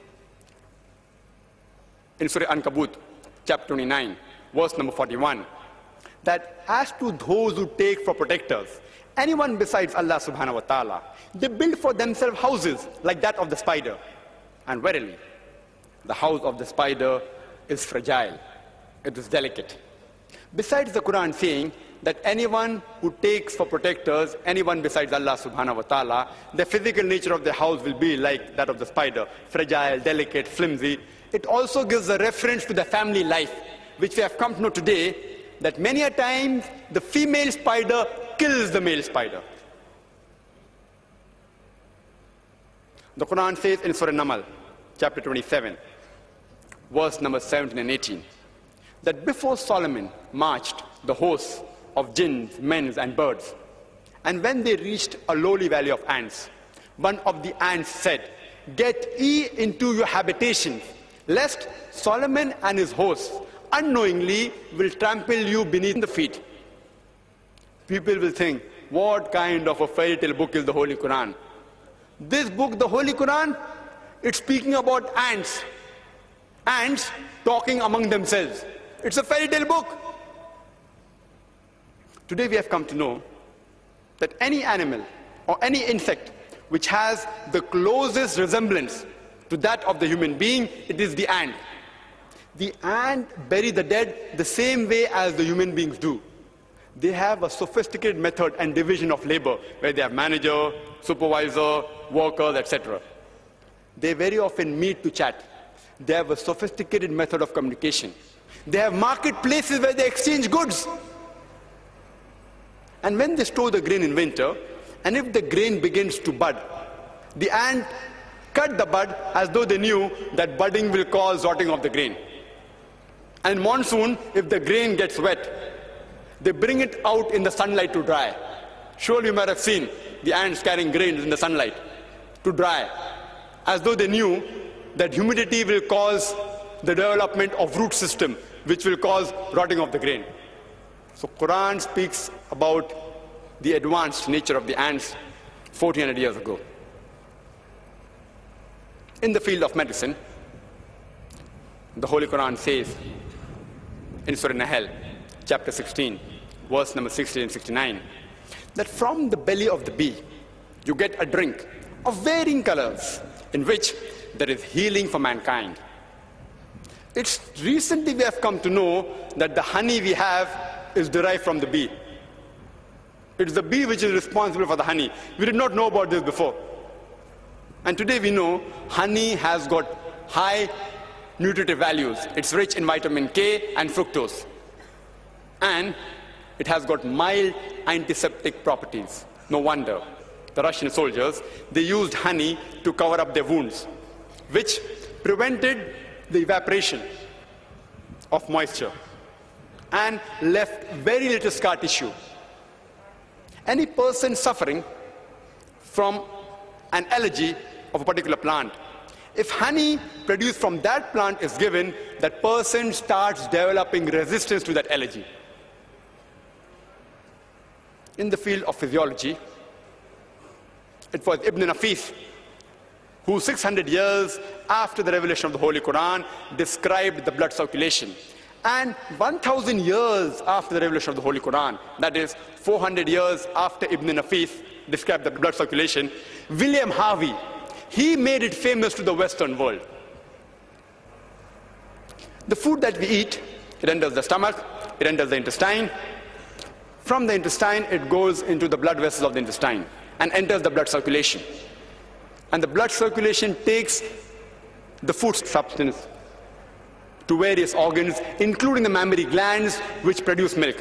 in Surah Ankabut, chapter twenty-nine, verse number forty-one, that as to those who take for protectors anyone besides Allah subhanahu wa ta'ala, they build for themselves houses like that of the spider. And verily, the house of the spider is fragile, it is delicate. Besides the Quran saying that anyone who takes for protectors anyone besides Allah subhanahu wa ta'ala, the physical nature of the house will be like that of the spider, fragile, delicate, flimsy. It also gives a reference to the family life, which we have come to know today, that many a times the female spider kills the male spider. The Quran says in Surah Namal, chapter twenty-seven, verse number seventeen and eighteen, that before Solomon marched the hosts of jinns, men, and birds, and when they reached a lowly valley of ants, one of the ants said, "Get ye into your habitations, lest Solomon and his hosts unknowingly will trample you beneath the feet." People will think, what kind of a fairy tale book is the Holy Quran? This book, the Holy Quran, it's speaking about ants. ants talking among themselves. It's a fairy tale book. Today we have come to know that any animal or any insect which has the closest resemblance to that of the human being, it is the ant. The ant bury the dead the same way as the human beings do. They have a sophisticated method and division of labor, where they have manager, supervisor, workers, et cetera. They very often meet to chat. They have a sophisticated method of communication. They have marketplaces where they exchange goods. And when they store the grain in winter, and if the grain begins to bud, the ant cut the bud as though they knew that budding will cause rotting of the grain. And monsoon, if the grain gets wet, they bring it out in the sunlight to dry. Surely you might have seen the ants carrying grains in the sunlight to dry, as though they knew that humidity will cause the development of root system, which will cause rotting of the grain. So Quran speaks about the advanced nature of the ants fourteen hundred years ago. In the field of medicine, the Holy Quran says in Surah Nahl, chapter sixteen, verse number sixty and sixty-nine, that from the belly of the bee, you get a drink of varying colors in which there is healing for mankind. It's recently we have come to know that the honey we have is derived from the bee. It's the bee which is responsible for the honey. We did not know about this before. And today we know honey has got high nutritive values. It's rich in vitamin K and fructose. And it has got mild antiseptic properties. No wonder the Russian soldiers, they used honey to cover up their wounds, which prevented the evaporation of moisture and left very little scar tissue. Any person suffering from an allergy of a particular plant, if honey produced from that plant is given, that person starts developing resistance to that allergy. In the field of physiology, it was Ibn Nafis who six hundred years after the revelation of the Holy Quran described the blood circulation. And one thousand years after the revelation of the Holy Quran, that is four hundred years after Ibn Nafis described the blood circulation, William Harvey, he made it famous to the Western world. The food that we eat, it enters the stomach, it enters the intestine. From the intestine, it goes into the blood vessels of the intestine and enters the blood circulation. And the blood circulation takes the food substance to various organs, including the mammary glands, which produce milk.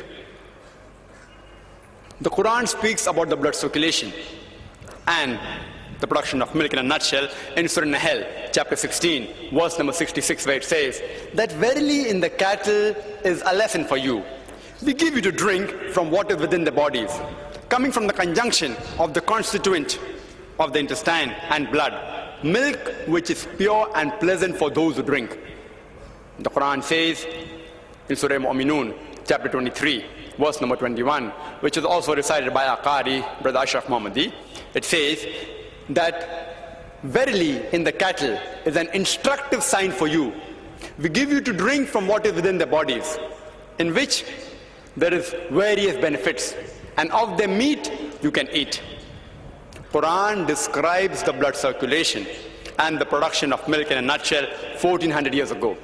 The Quran speaks about the blood circulation and the production of milk in a nutshell in Surah Nahl, chapter sixteen, verse number sixty-six, where it says that verily in the cattle is a lesson for you. We give you to drink from what is within the bodies, coming from the conjunction of the constituent of the intestine and blood, milk which is pure and pleasant for those who drink. The Quran says in Surah Mu'minun, chapter twenty-three, verse number twenty-one, which is also recited by our Qari, Brother Ashraf Muhammadi, it says that verily in the cattle is an instructive sign for you. We give you to drink from what is within the bodies, in which there is various benefits, and of the meat you can eat. Quran describes the blood circulation and the production of milk in a nutshell fourteen hundred years ago.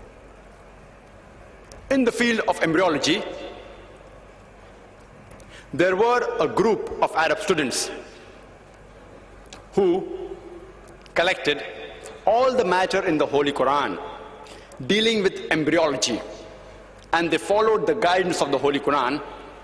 In the field of embryology, there were a group of Arab students who collected all the matter in the Holy Quran dealing with embryology, and they followed the guidance of the Holy Quran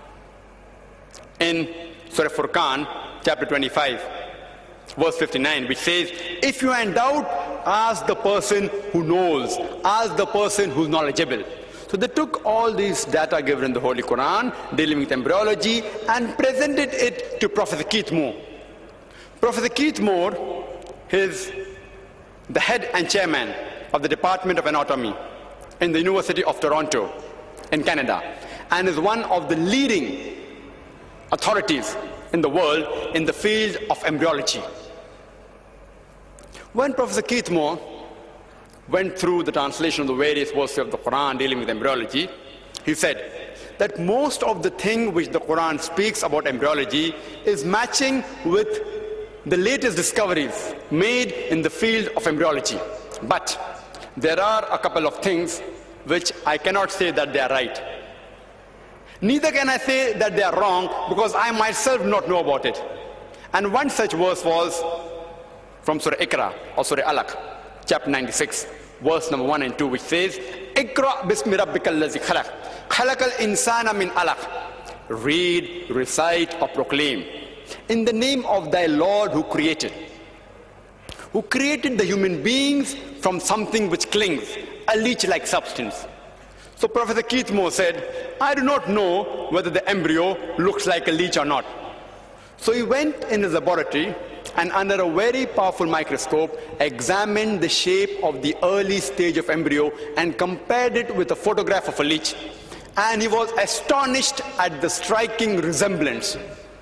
in Surah Furqan, chapter twenty-five, verse fifty-nine, which says, if you are in doubt, ask the person who knows, ask the person who's knowledgeable. So they took all these data given in the Holy Quran dealing with embryology and presented it to Professor Keith Moore. Professor Keith Moore is the head and chairman of the Department of Anatomy in the University of Toronto in Canada, and is one of the leading authorities in the world in the field of embryology. When Professor Keith Moore went through the translation of the various verses of the Quran dealing with embryology, he said that most of the thing which the Quran speaks about embryology is matching with the latest discoveries made in the field of embryology. But there are a couple of things which I cannot say that they are right. Neither can I say that they are wrong, because I myself do not know about it. And one such verse was from Surah Iqra, or Surah Alaq, chapter ninety-six, verse number one and two, which says, Iqra bismi rabbikal ladzi khalaq, khalaqal insana min alaq. Read, recite, or proclaim in the name of thy Lord who created. Who created the human beings from something which clings, a leech-like substance. So Professor Keith Moore said, I do not know whether the embryo looks like a leech or not. So he went in his laboratory and under a very powerful microscope examined the shape of the early stage of embryo and compared it with a photograph of a leech. And he was astonished at the striking resemblance.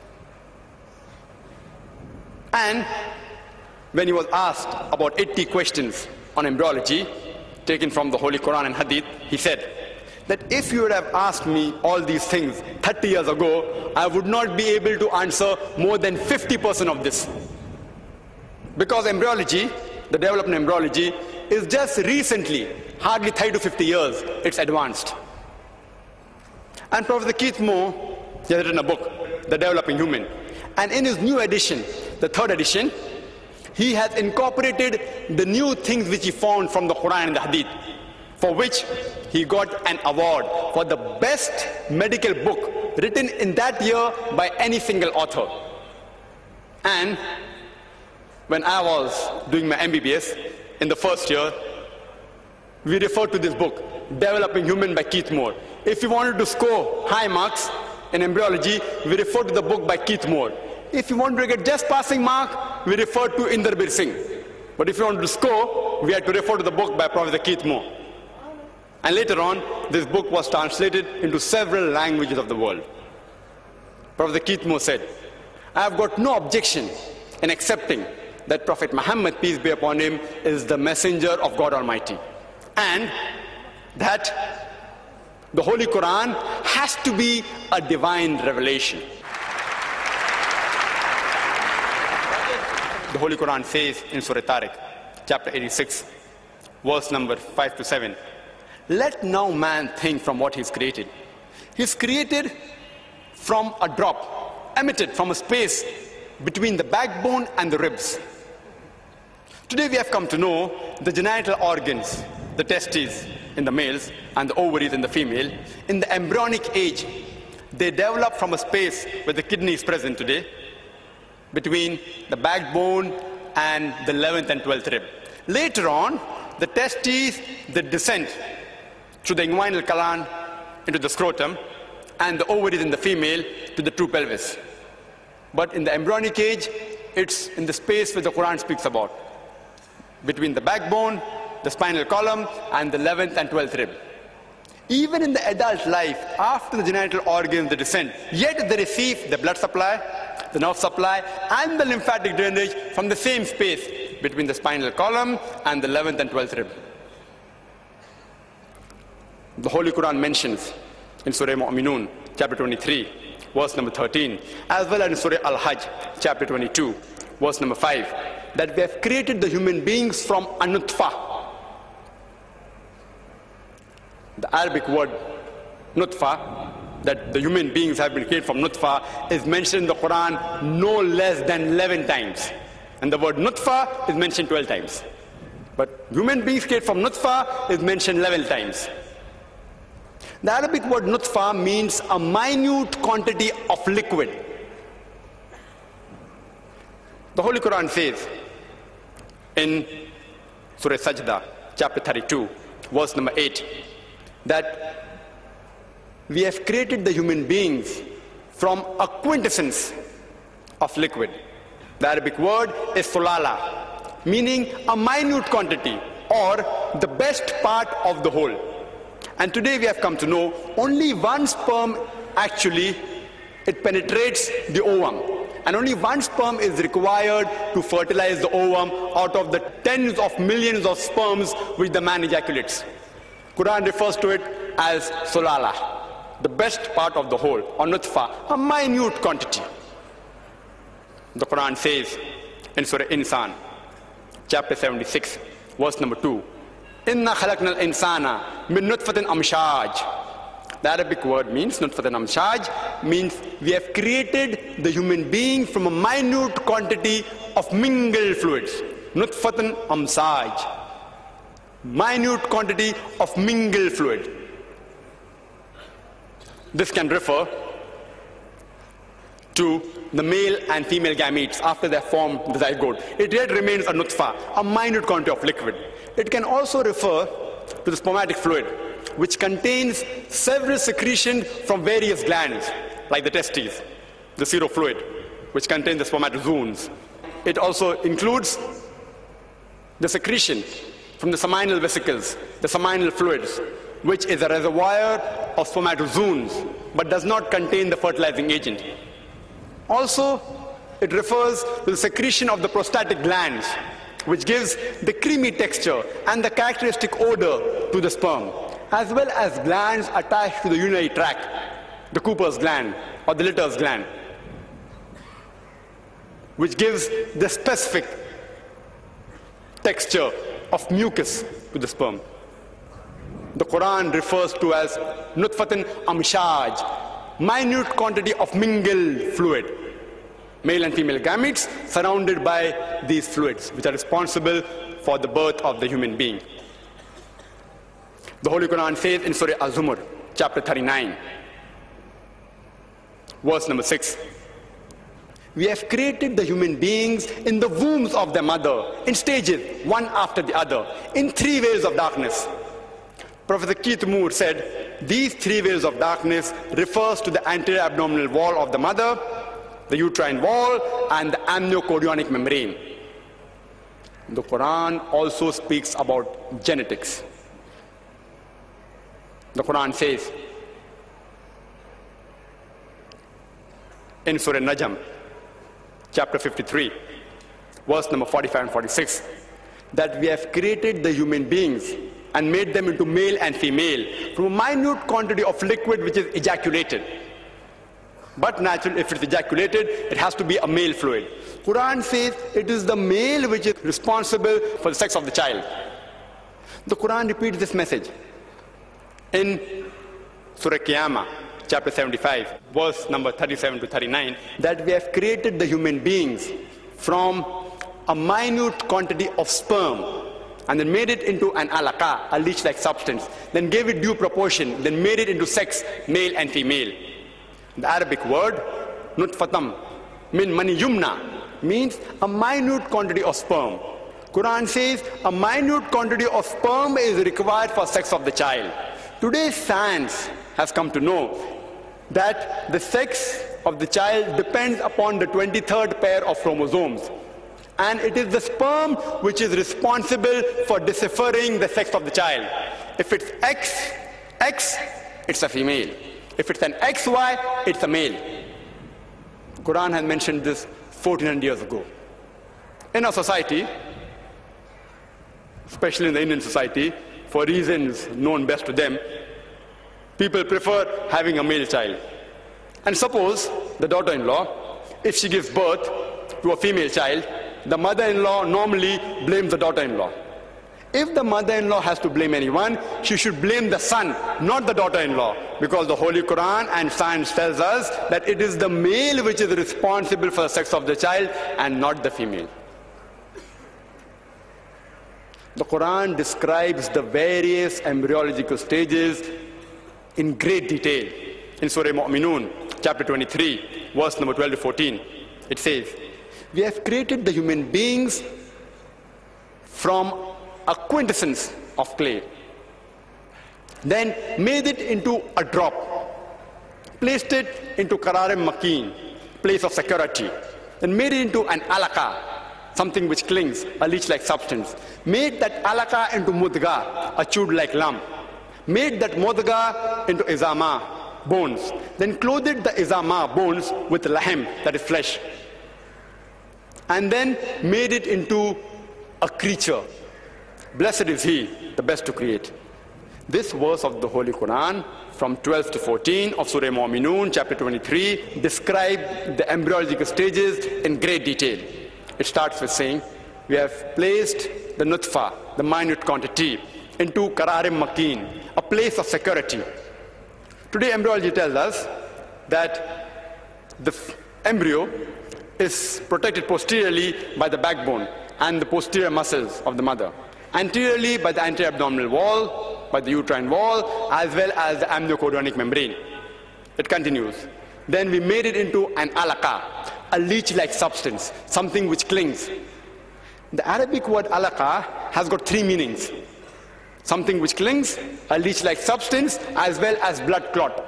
And when he was asked about eighty questions on embryology, taken from the Holy Quran and Hadith, he said that if you would have asked me all these things thirty years ago, I would not be able to answer more than fifty percent of this. Because embryology, the development of embryology, is just recently, hardly thirty to fifty years, it's advanced. And Professor Keith Moore, he has written a book, The Developing Human. And in his new edition, the third edition, he has incorporated the new things which he found from the Quran and the Hadith, for which he got an award for the best medical book written in that year by any single author. And when I was doing my M B B S in the first year, we referred to this book, Developing Human by Keith Moore. If you wanted to score high marks in embryology, we referred to the book by Keith Moore. If you wanted to get just passing mark, we referred to Inderbir Singh. But if you wanted to score, we had to refer to the book by Professor Keith Moore. And later on, this book was translated into several languages of the world. Professor Keith Moore said, I have got no objection in accepting that Prophet Muhammad, peace be upon him, is the messenger of God Almighty. And that the Holy Quran has to be a divine revelation. The Holy Quran says in Surah Tariq, chapter eighty-six, verse number five to seven, let now man think from what he's created. He's created from a drop, emitted from a space between the backbone and the ribs. Today we have come to know the genital organs, the testes in the males and the ovaries in the female. In the embryonic age, they develop from a space where the kidney is present today, between the backbone and the eleventh and twelfth rib. Later on, the testes, they descend through the inguinal colon into the scrotum, and the ovaries in the female to the true pelvis. But in the embryonic age, it's in the space where the Quran speaks about, between the backbone, the spinal column, and the eleventh and twelfth rib. Even in the adult life, after the genital organs, they descend, yet they receive the blood supply, the nerve supply, and the lymphatic drainage from the same space between the spinal column and the eleventh and twelfth rib. The Holy Quran mentions in Surah Mu'minun, chapter twenty-three, verse number thirteen, as well as in Surah Al-Hajj, chapter twenty-two, verse number five, that we have created the human beings from a nutfa. The Arabic word nutfa, that the human beings have been created from nutfa, is mentioned in the Quran no less than eleven times. And the word nutfa is mentioned twelve times. But human beings created from nutfa is mentioned eleven times. The Arabic word nutfa means a minute quantity of liquid. The Holy Quran says in Surah Sajda, chapter thirty-two, verse number eight, that we have created the human beings from a quintessence of liquid. The Arabic word is sulala, meaning a minute quantity or the best part of the whole. And today we have come to know only one sperm actually, it penetrates the ovum. And only one sperm is required to fertilize the ovum out of the tens of millions of sperms which the man ejaculates. Quran refers to it as sulala, the best part of the whole, or nutfa, a minute quantity. The Quran says in Surah Insan, chapter seventy-six, verse number two, Inna khalaqnal insana min nutfatin amshaj. The Arabic word means nutfatan amshaj, means we have created the human being from a minute quantity of mingled fluids. Nutfatan amshaj, minute quantity of mingled fluid. This can refer to the male and female gametes after they form the zygote. It yet remains a nutfa, a minute quantity of liquid. It can also refer to the spermatic fluid, which contains several secretions from various glands, like the testes, the serofluid, which contains the spermatozoons. It also includes the secretion from the seminal vesicles, the seminal fluids, which is a reservoir of spermatozoons, but does not contain the fertilizing agent. Also, it refers to the secretion of the prostatic glands, which gives the creamy texture and the characteristic odor to the sperm, as well as glands attached to the urinary tract, the Cooper's gland or the Litter's gland, which gives the specific texture of mucus to the sperm. The Quran refers to as nutfatan amshaj, minute quantity of mingled fluid, male and female gametes surrounded by these fluids, which are responsible for the birth of the human being. The Holy Quran says in Surah Az-Zumar, chapter thirty-nine, verse number six, we have created the human beings in the wombs of their mother, in stages, one after the other, in three waves of darkness. Professor Keith Moore said, these three waves of darkness refers to the anterior abdominal wall of the mother, the uterine wall, and the amniochorionic membrane. The Quran also speaks about genetics. The Quran says in Surah Najm, chapter fifty-three, verse number forty-five and forty-six, that we have created the human beings and made them into male and female from a minute quantity of liquid which is ejaculated. But naturally, if it's ejaculated, it has to be a male fluid. Quran says it is the male which is responsible for the sex of the child. The Quran repeats this message in Surah Qiyamah, chapter seventy-five, verse number thirty-seven to thirty-nine, that we have created the human beings from a minute quantity of sperm and then made it into an alaqa, a leech-like substance, then gave it due proportion, then made it into sex, male and female. The Arabic word, nutfatam, min mani yumna, means a minute quantity of sperm. Quran says a minute quantity of sperm is required for sex of the child. Today's science has come to know that the sex of the child depends upon the twenty-third pair of chromosomes. And it is the sperm which is responsible for deciphering the sex of the child. If it's X, X, it's a female. If it's an X Y, it's a male. Quran has mentioned this fourteen hundred years ago. In our society, especially in the Indian society, for reasons known best to them, people prefer having a male child. And suppose the daughter-in-law, if she gives birth to a female child, the mother-in-law normally blames the daughter-in-law. If the mother-in-law has to blame anyone, she should blame the son, not the daughter-in-law, because the Holy Quran and science tells us that it is the male which is responsible for the sex of the child and not the female. The Quran describes the various embryological stages in great detail. In Surah Mu'minun, chapter twenty-three, verse number twelve to fourteen, it says, we have created the human beings from a quintessence of clay, then made it into a drop, placed it into Qararim Makin, place of security, then made it into an alaqa, something which clings, a leech-like substance, made that alaqa into mudga, a chewed-like lump, made that mudga into izama, bones, then clothed the izama, bones, with lahm, that is flesh, and then made it into a creature. Blessed is he, the best to create. This verse of the Holy Quran, from twelve to fourteen of Surah Mu'minun, chapter twenty-three, describe the embryological stages in great detail. It starts with saying, we have placed the nutfa, the minute quantity, into Qararim Makin, a place of security. Today, embryology tells us that the embryo is protected posteriorly by the backbone and the posterior muscles of the mother, anteriorly by the anterior-abdominal wall, by the uterine wall, as well as the amniochorionic membrane. It continues. Then we made it into an alaqa, a leech-like substance, something which clings. The Arabic word alaqa has got three meanings. Something which clings, a leech-like substance, as well as blood clot.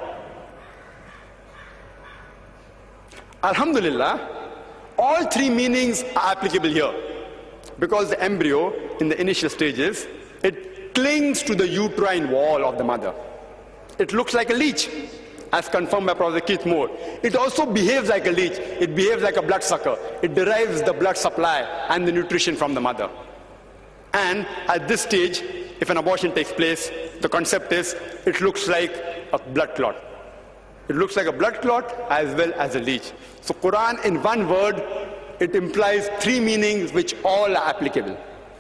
Alhamdulillah, all three meanings are applicable here, because the embryo in the initial stages, it clings to the uterine wall of the mother. It looks like a leech, as confirmed by Professor Keith Moore. It also behaves like a leech. It behaves like a bloodsucker. It derives the blood supply and the nutrition from the mother. And at this stage, if an abortion takes place, the concept is it looks like a blood clot. It looks like a blood clot as well as a leech. So Quran, in one word, it implies three meanings which all are applicable.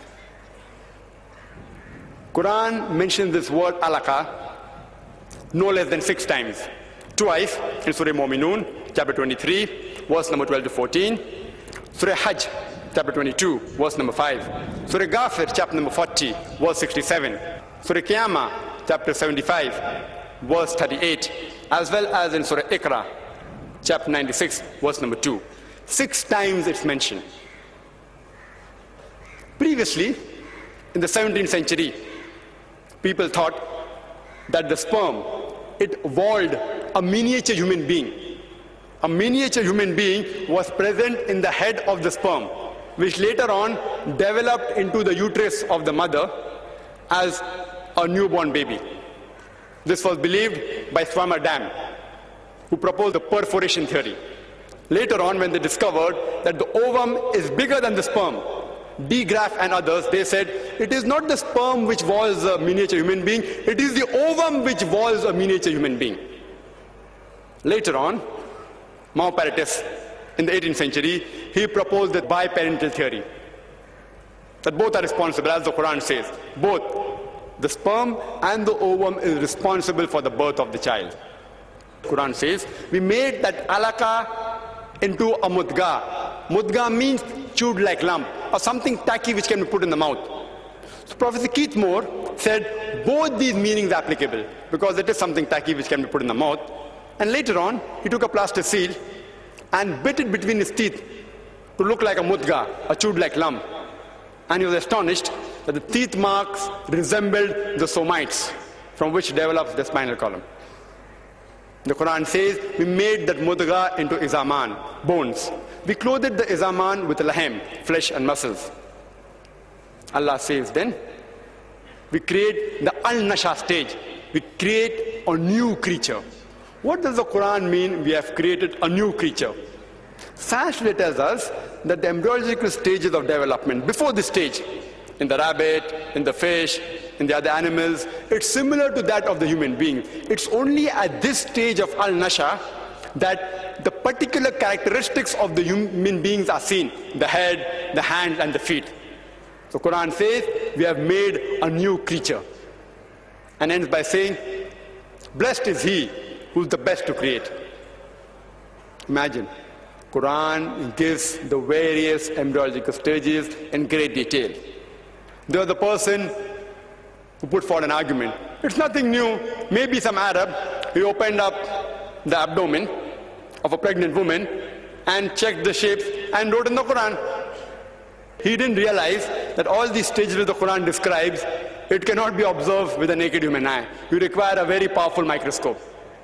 Quran mentions this word alaqa no less than six times. Twice in Surah Mu'minun, chapter twenty-three, verse number twelve to fourteen. Surah Hajj, chapter twenty-two, verse number five. Surah Ghafir, chapter number forty, verse sixty-seven. Surah Qiyamah, chapter seventy-five, verse thirty-eight. As well as in Surah Iqra, chapter ninety-six, verse number two. Six times it's mentioned. Previously, in the seventeenth century, people thought that the sperm, it evolved a miniature human being. A miniature human being was present in the head of the sperm, which later on developed into the uterus of the mother as a newborn baby. This was believed by Swammerdam, who proposed the perforation theory. Later on, when they discovered that the ovum is bigger than the sperm, De Graaf and others, they said, it is not the sperm which was a miniature human being, it is the ovum which was a miniature human being. Later on, Maupertus, in the eighteenth century, he proposed the biparental theory, that both are responsible, as the Quran says. Both the sperm and the ovum is responsible for the birth of the child. Quran says, we made that alaqa into a mudga. Mudga means chewed like lump, or something tacky which can be put in the mouth. So Professor Keith Moore said both these meanings are applicable, because it is something tacky which can be put in the mouth. And later on, he took a plaster seal and bit it between his teeth to look like a mudga, a chewed like lump. And he was astonished that the teeth marks resembled the somites from which develops the spinal column. The Quran says, we made that mudga into izaman, bones. We clothed the izaman with lahem, flesh and muscles. Allah says then, we create the al-nasha stage. We create a new creature. What does the Quran mean, we have created a new creature? Science today tells us that the embryological stages of development, before this stage, in the rabbit, in the fish, in the other animals, it's similar to that of the human being. It's only at this stage of al-nasha that the particular characteristics of the human beings are seen, the head, the hands, and the feet. So Quran says, we have made a new creature. And ends by saying, blessed is he who's the best to create. Imagine, Quran gives the various embryological stages in great detail. There was a person who put forward an argument. It's nothing new. Maybe some Arab, he opened up the abdomen of a pregnant woman and checked the shapes and wrote in the Quran. He didn't realize that all these stages that the Quran describes, it cannot be observed with a naked human eye. You require a very powerful microscope.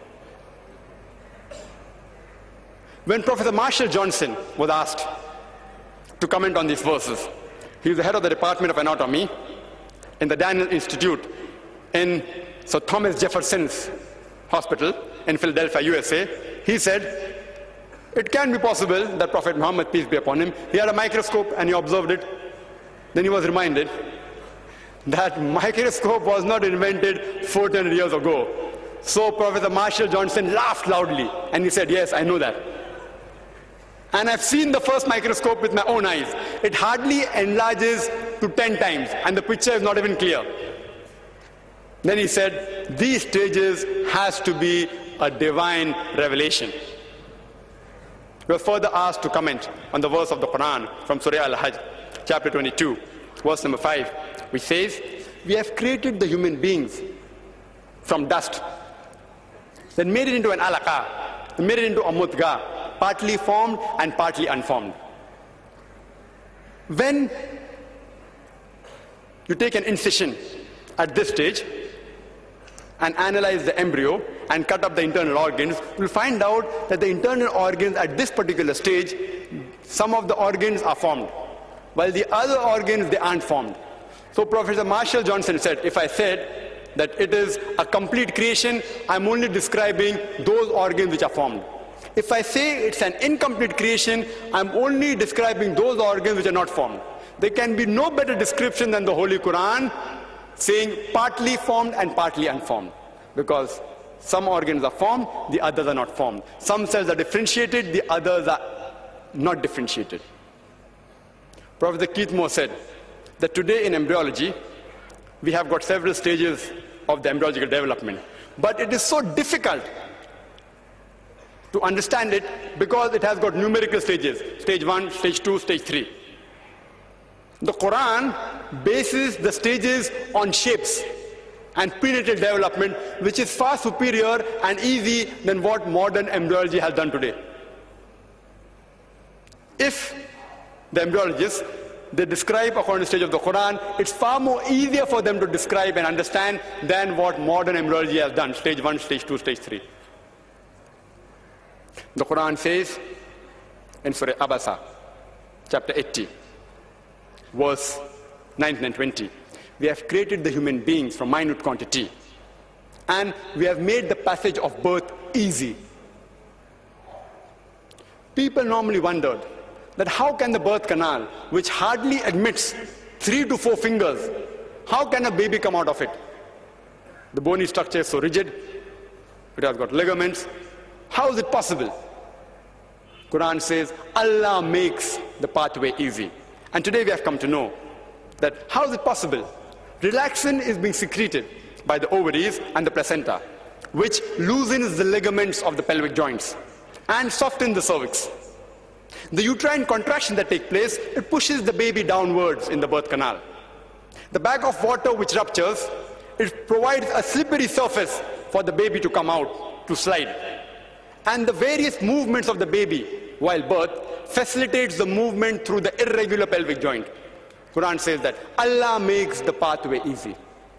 When Professor Marshall Johnson was asked to comment on these verses, he was the head of the Department of Anatomy in the Daniel Institute in Sir Thomas Jefferson's Hospital in Philadelphia, U S A. He said, It can be possible that Prophet Muhammad, peace be upon him, he had a microscope and he observed it. Then he was reminded that microscope was not invented four hundred years ago. So Professor Marshall Johnson laughed loudly and he said, yes, I know that. And I've seen the first microscope with my own eyes. It hardly enlarges to ten times and the picture is not even clear. Then he said, these stages has to be a divine revelation. He was further asked to comment on the verse of the Quran from Surah Al-Hajj, chapter twenty-two, verse number five, which says, we have created the human beings from dust, then made it into an alaqa, made it into a mudga, partly formed and partly unformed. When you take an incision at this stage and analyze the embryo and cut up the internal organs, you'll find out that the internal organs at this particular stage, some of the organs are formed, while the other organs, they aren't formed. So Professor Marshall Johnson said, if I said that it is a complete creation, I'm only describing those organs which are formed. If I say it's an incomplete creation, I'm only describing those organs which are not formed. There can be no better description than the Holy Quran saying partly formed and partly unformed. Because some organs are formed, the others are not formed. Some cells are differentiated, the others are not differentiated. Professor Keith Moore said that today in embryology, we have got several stages of the embryological development. But it is so difficult to understand it because it has got numerical stages. Stage one, stage two, stage three. The Quran bases the stages on shapes and prenatal development, which is far superior and easy than what modern embryology has done today. If the embryologists, they describe according to the stage of the Quran, it's far more easier for them to describe and understand than what modern embryology has done, stage one, stage two, stage three. The Quran says in Surah Abasa, chapter eighty, verse nineteen and twenty, we have created the human beings from minute quantity, and we have made the passage of birth easy. People normally wondered that how can the birth canal, which hardly admits three to four fingers, how can a baby come out of it? The bony structure is so rigid, it has got ligaments. How is it possible? Quran says, Allah makes the pathway easy. And today we have come to know that how is it possible? Relaxin is being secreted by the ovaries and the placenta, which loosens the ligaments of the pelvic joints and softens the cervix. The uterine contraction that takes place, it pushes the baby downwards in the birth canal. The bag of water which ruptures, it provides a slippery surface for the baby to come out, to slide. And the various movements of the baby while birth facilitates the movement through the irregular pelvic joint. Quran says that Allah makes the pathway easy.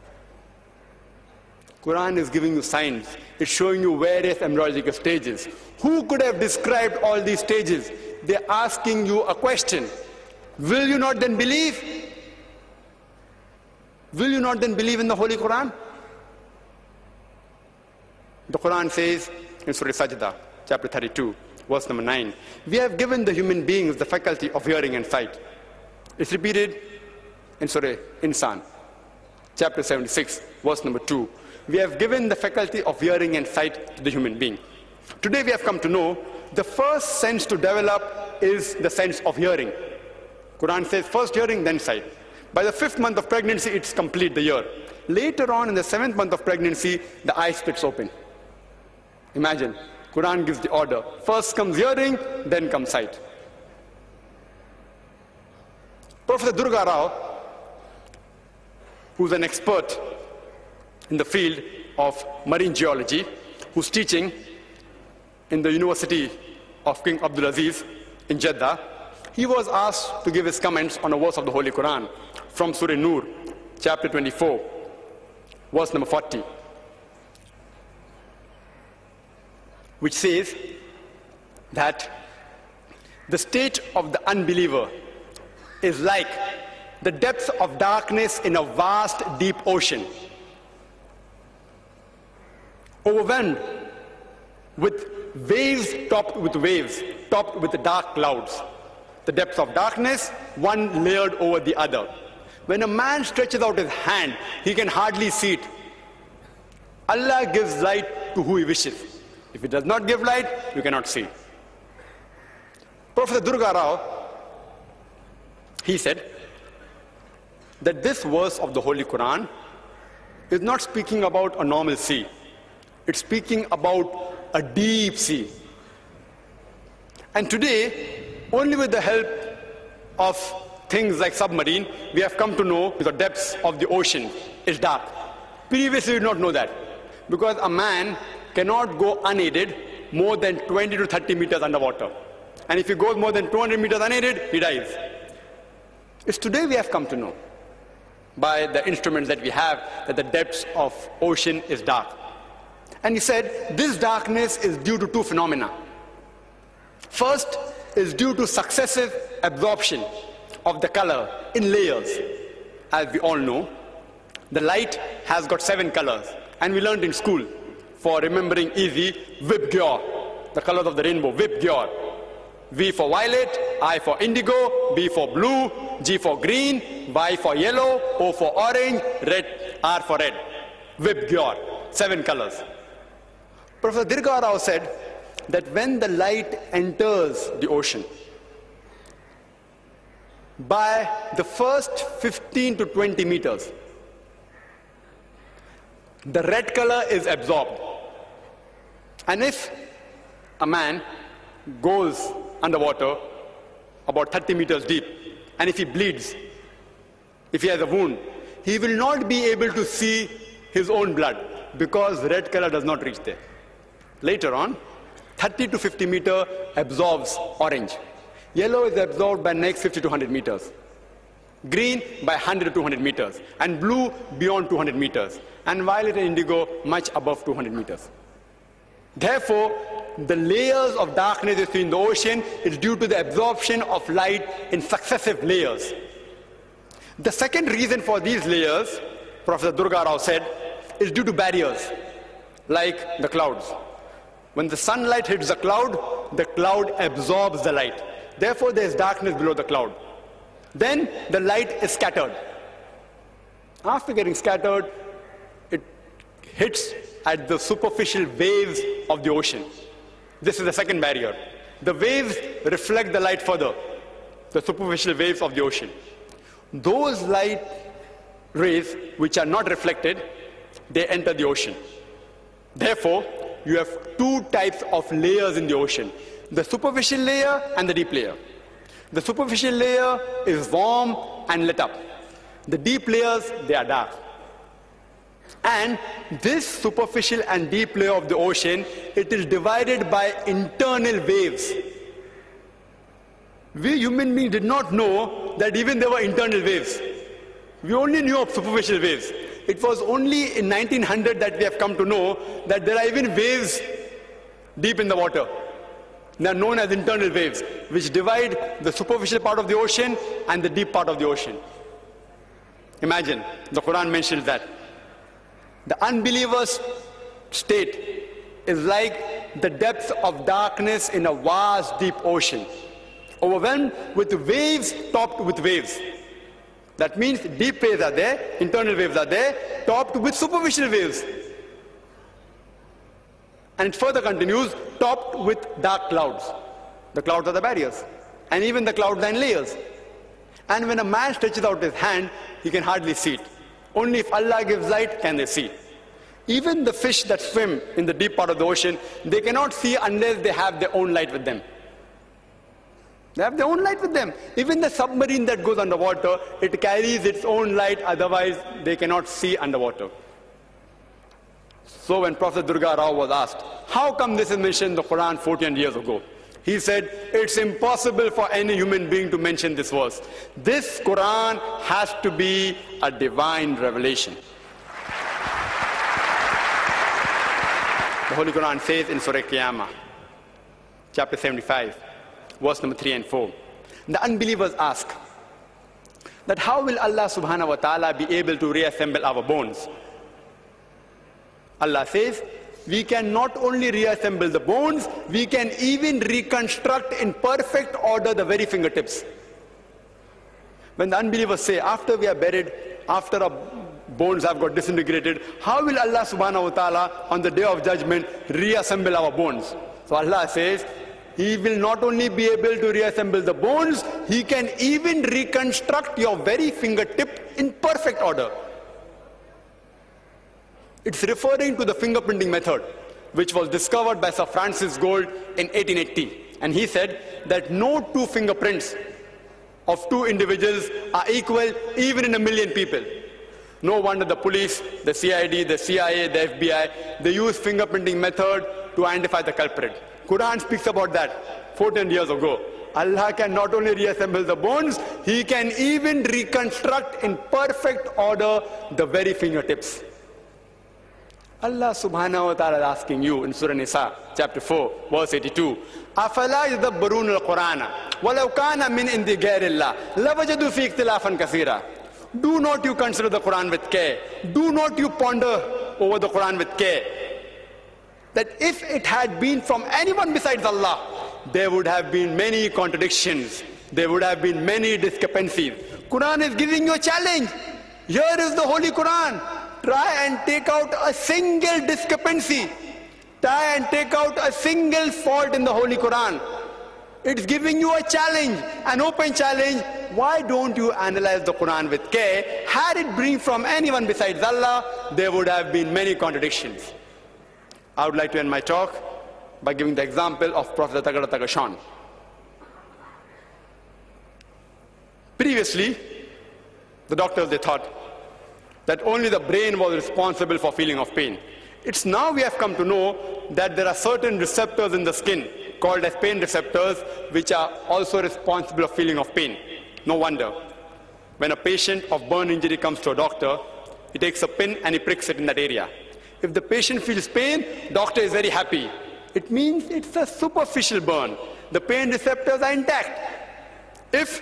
Quran is giving you signs. It's showing you various embryological stages. Who could have described all these stages? They're asking you a question. Will you not then believe? Will you not then believe in the Holy Quran? The Quran says in Surah Sajdah, chapter thirty-two, verse number nine, we have given the human beings the faculty of hearing and sight. It's repeated in Surah Insan, chapter seventy-six, verse number two. We have given the faculty of hearing and sight to the human being. Today we have come to know the first sense to develop is the sense of hearing. Quran says first hearing, then sight. By the fifth month of pregnancy, it's complete the year. Later on in the seventh month of pregnancy, the eye splits open. Imagine, Quran gives the order. First comes hearing, then comes sight. Professor Durga Rao, who's an expert in the field of marine geology, who's teaching in the University of King Abdulaziz in Jeddah, he was asked to give his comments on a verse of the Holy Quran from Surah Nur, chapter twenty-four, verse number forty, which says that the state of the unbeliever is like the depths of darkness in a vast, deep ocean, overwhelmed with waves topped with waves, topped with dark clouds. The depths of darkness, one layered over the other. When a man stretches out his hand, he can hardly see it. Allah gives light to who he wishes. If he does not give light, you cannot see. Professor Durga Rao, he said that this verse of the Holy Quran is not speaking about a normal sea. It's speaking about a deep sea. And today, only with the help of things like submarine, we have come to know the depths of the ocean is dark. Previously, we did not know that, because a man cannot go unaided more than twenty to thirty meters underwater. And if he goes more than two hundred meters unaided, he dies. It's today we have come to know, by the instruments that we have, that the depths of ocean is dark. And he said this darkness is due to two phenomena. First is due to successive absorption of the color in layers. As we all know, the light has got seven colors, and we learned in school, for remembering easy, Vibgyor, the colors of the rainbow, Vibgyor. V for violet, I for indigo, B for blue, G for green, Y for yellow, O for orange, red, R for red. Vibgyor, seven colors. Professor Durga Rao said that when the light enters the ocean, by the first fifteen to twenty meters, the red color is absorbed. And if a man goes underwater about thirty meters deep, and if he bleeds, if he has a wound, he will not be able to see his own blood, because red color does not reach there. Later on, thirty to fifty meter absorbs orange. Yellow is absorbed by next fifty to one hundred meters. Green by one hundred to two hundred meters. And blue beyond two hundred meters. And violet and indigo much above two hundred meters. Therefore, the layers of darkness you see in the ocean is due to the absorption of light in successive layers. The second reason for these layers, Professor Durga Rao said, is due to barriers, like the clouds. When the sunlight hits the cloud, the cloud absorbs the light. Therefore, there is darkness below the cloud. Then the light is scattered. After getting scattered, it hits at the superficial waves of the ocean. This is the second barrier. The waves reflect the light further, the superficial waves of the ocean. Those light rays which are not reflected, they enter the ocean. Therefore, you have two types of layers in the ocean: the superficial layer and the deep layer. The superficial layer is warm and lit up. The deep layers, they are dark. And this superficial and deep layer of the ocean, it is divided by internal waves. We human beings did not know that even there were internal waves. We only knew of superficial waves. It was only in nineteen hundred that we have come to know that there are even waves deep in the water. They are known as internal waves, which divide the superficial part of the ocean and the deep part of the ocean. Imagine, the Quran mentions that. The unbeliever's state is like the depths of darkness in a vast, deep ocean, overwhelmed with waves topped with waves. That means deep waves are there, internal waves are there, topped with superficial waves. And it further continues, topped with dark clouds. The clouds are the barriers. And even the clouds are in layers. And when a man stretches out his hand, he can hardly see it. Only if Allah gives light can they see. Even the fish that swim in the deep part of the ocean, they cannot see unless they have their own light with them. They have their own light with them. Even the submarine that goes underwater, it carries its own light, otherwise they cannot see underwater. So when Professor Durga Rao was asked, how come this is mentioned in the Quran fourteen years ago? He said, it's impossible for any human being to mention this verse. This Quran has to be a divine revelation. The Holy Quran says in Surah Qiyamah, chapter seventy-five, verse number three and four. The unbelievers ask that how will Allah subhanahu wa ta'ala be able to reassemble our bones? Allah says, we can not only reassemble the bones, we can even reconstruct in perfect order the very fingertips. When the unbelievers say, after we are buried, after our bones have got disintegrated, how will Allah subhanahu wa ta'ala on the day of judgment reassemble our bones? So Allah says, He will not only be able to reassemble the bones, He can even reconstruct your very fingertip in perfect order. It's referring to the fingerprinting method, which was discovered by Sir Francis Gould in eighteen eighty. And he said that no two fingerprints of two individuals are equal even in a million people. No wonder the police, the C I D, the C I A, the F B I, they use fingerprinting method to identify the culprit. Quran speaks about that fourteen years ago. Allah can not only reassemble the bones, He can even reconstruct in perfect order the very fingertips. Allah subhanahu wa ta'ala is asking you in Surah Nisa, chapter four, verse eighty-two, أَفَلَا يَدَبَّرُونَ الْقُرْآنَ وَلَوْ كَانَ مِنْ عِنْدِ غَيْرِ اللَّهِ لَوَجَدُوا فِيهِ اخْتِلَافًا كَثِيرًا. Do not you consider the Quran with care. Do not you ponder over the Quran with care. That if it had been from anyone besides Allah, there would have been many contradictions. There would have been many discrepancies. Quran is giving you a challenge. Here is the Holy Quran. Try and take out a single discrepancy. Try and take out a single fault in the Holy Quran. It's giving you a challenge, an open challenge. Why don't you analyze the Quran with care? Had it been from anyone besides Allah, there would have been many contradictions. I would like to end my talk by giving the example of Professor Tagada Tagashan. Previously, the doctors, they thought that only the brain was responsible for feeling of pain. It's now we have come to know that there are certain receptors in the skin called as pain receptors, which are also responsible for feeling of pain. No wonder, when a patient of burn injury comes to a doctor, he takes a pin and he pricks it in that area. If the patient feels pain, doctor is very happy. It means it's a superficial burn. The pain receptors are intact. If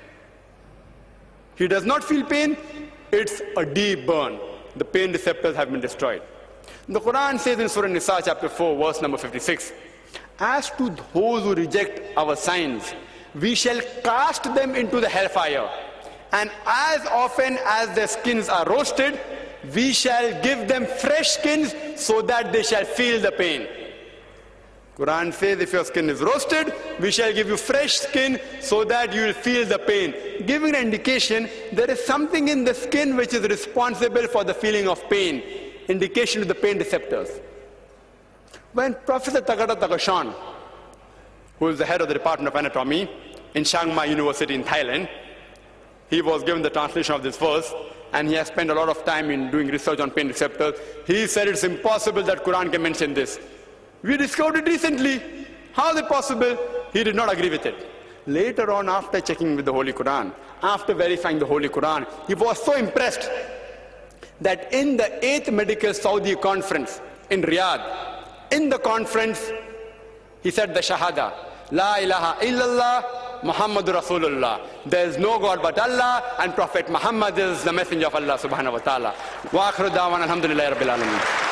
he does not feel pain, it's a deep burn. The pain receptors have been destroyed. The Quran says in Surah Nisa chapter four, verse number fifty-six, as to those who reject our signs, we shall cast them into the hellfire. And as often as their skins are roasted, we shall give them fresh skins so that they shall feel the pain. Quran says if your skin is roasted, we shall give you fresh skin so that you will feel the pain. Giving an indication there is something in the skin which is responsible for the feeling of pain. Indication to the pain receptors. When Professor Tagada Tagashan, who is the head of the Department of Anatomy in Chiang Mai University in Thailand, he was given the translation of this verse, and he has spent a lot of time in doing research on pain receptors. He said it's impossible that Quran can mention this. We discovered it recently. How is it possible? He did not agree with it. Later on, after checking with the Holy Quran, after verifying the Holy Quran, he was so impressed that in the eighth Medical Saudi Conference in Riyadh, in the conference, he said the Shahada, La ilaha illallah, Muhammadur Rasulullah. There is no God but Allah, and Prophet Muhammad is the messenger of Allah subhanahu wa ta'ala. Wa akhiru da'wana alhamdulillahi rabbil alameen.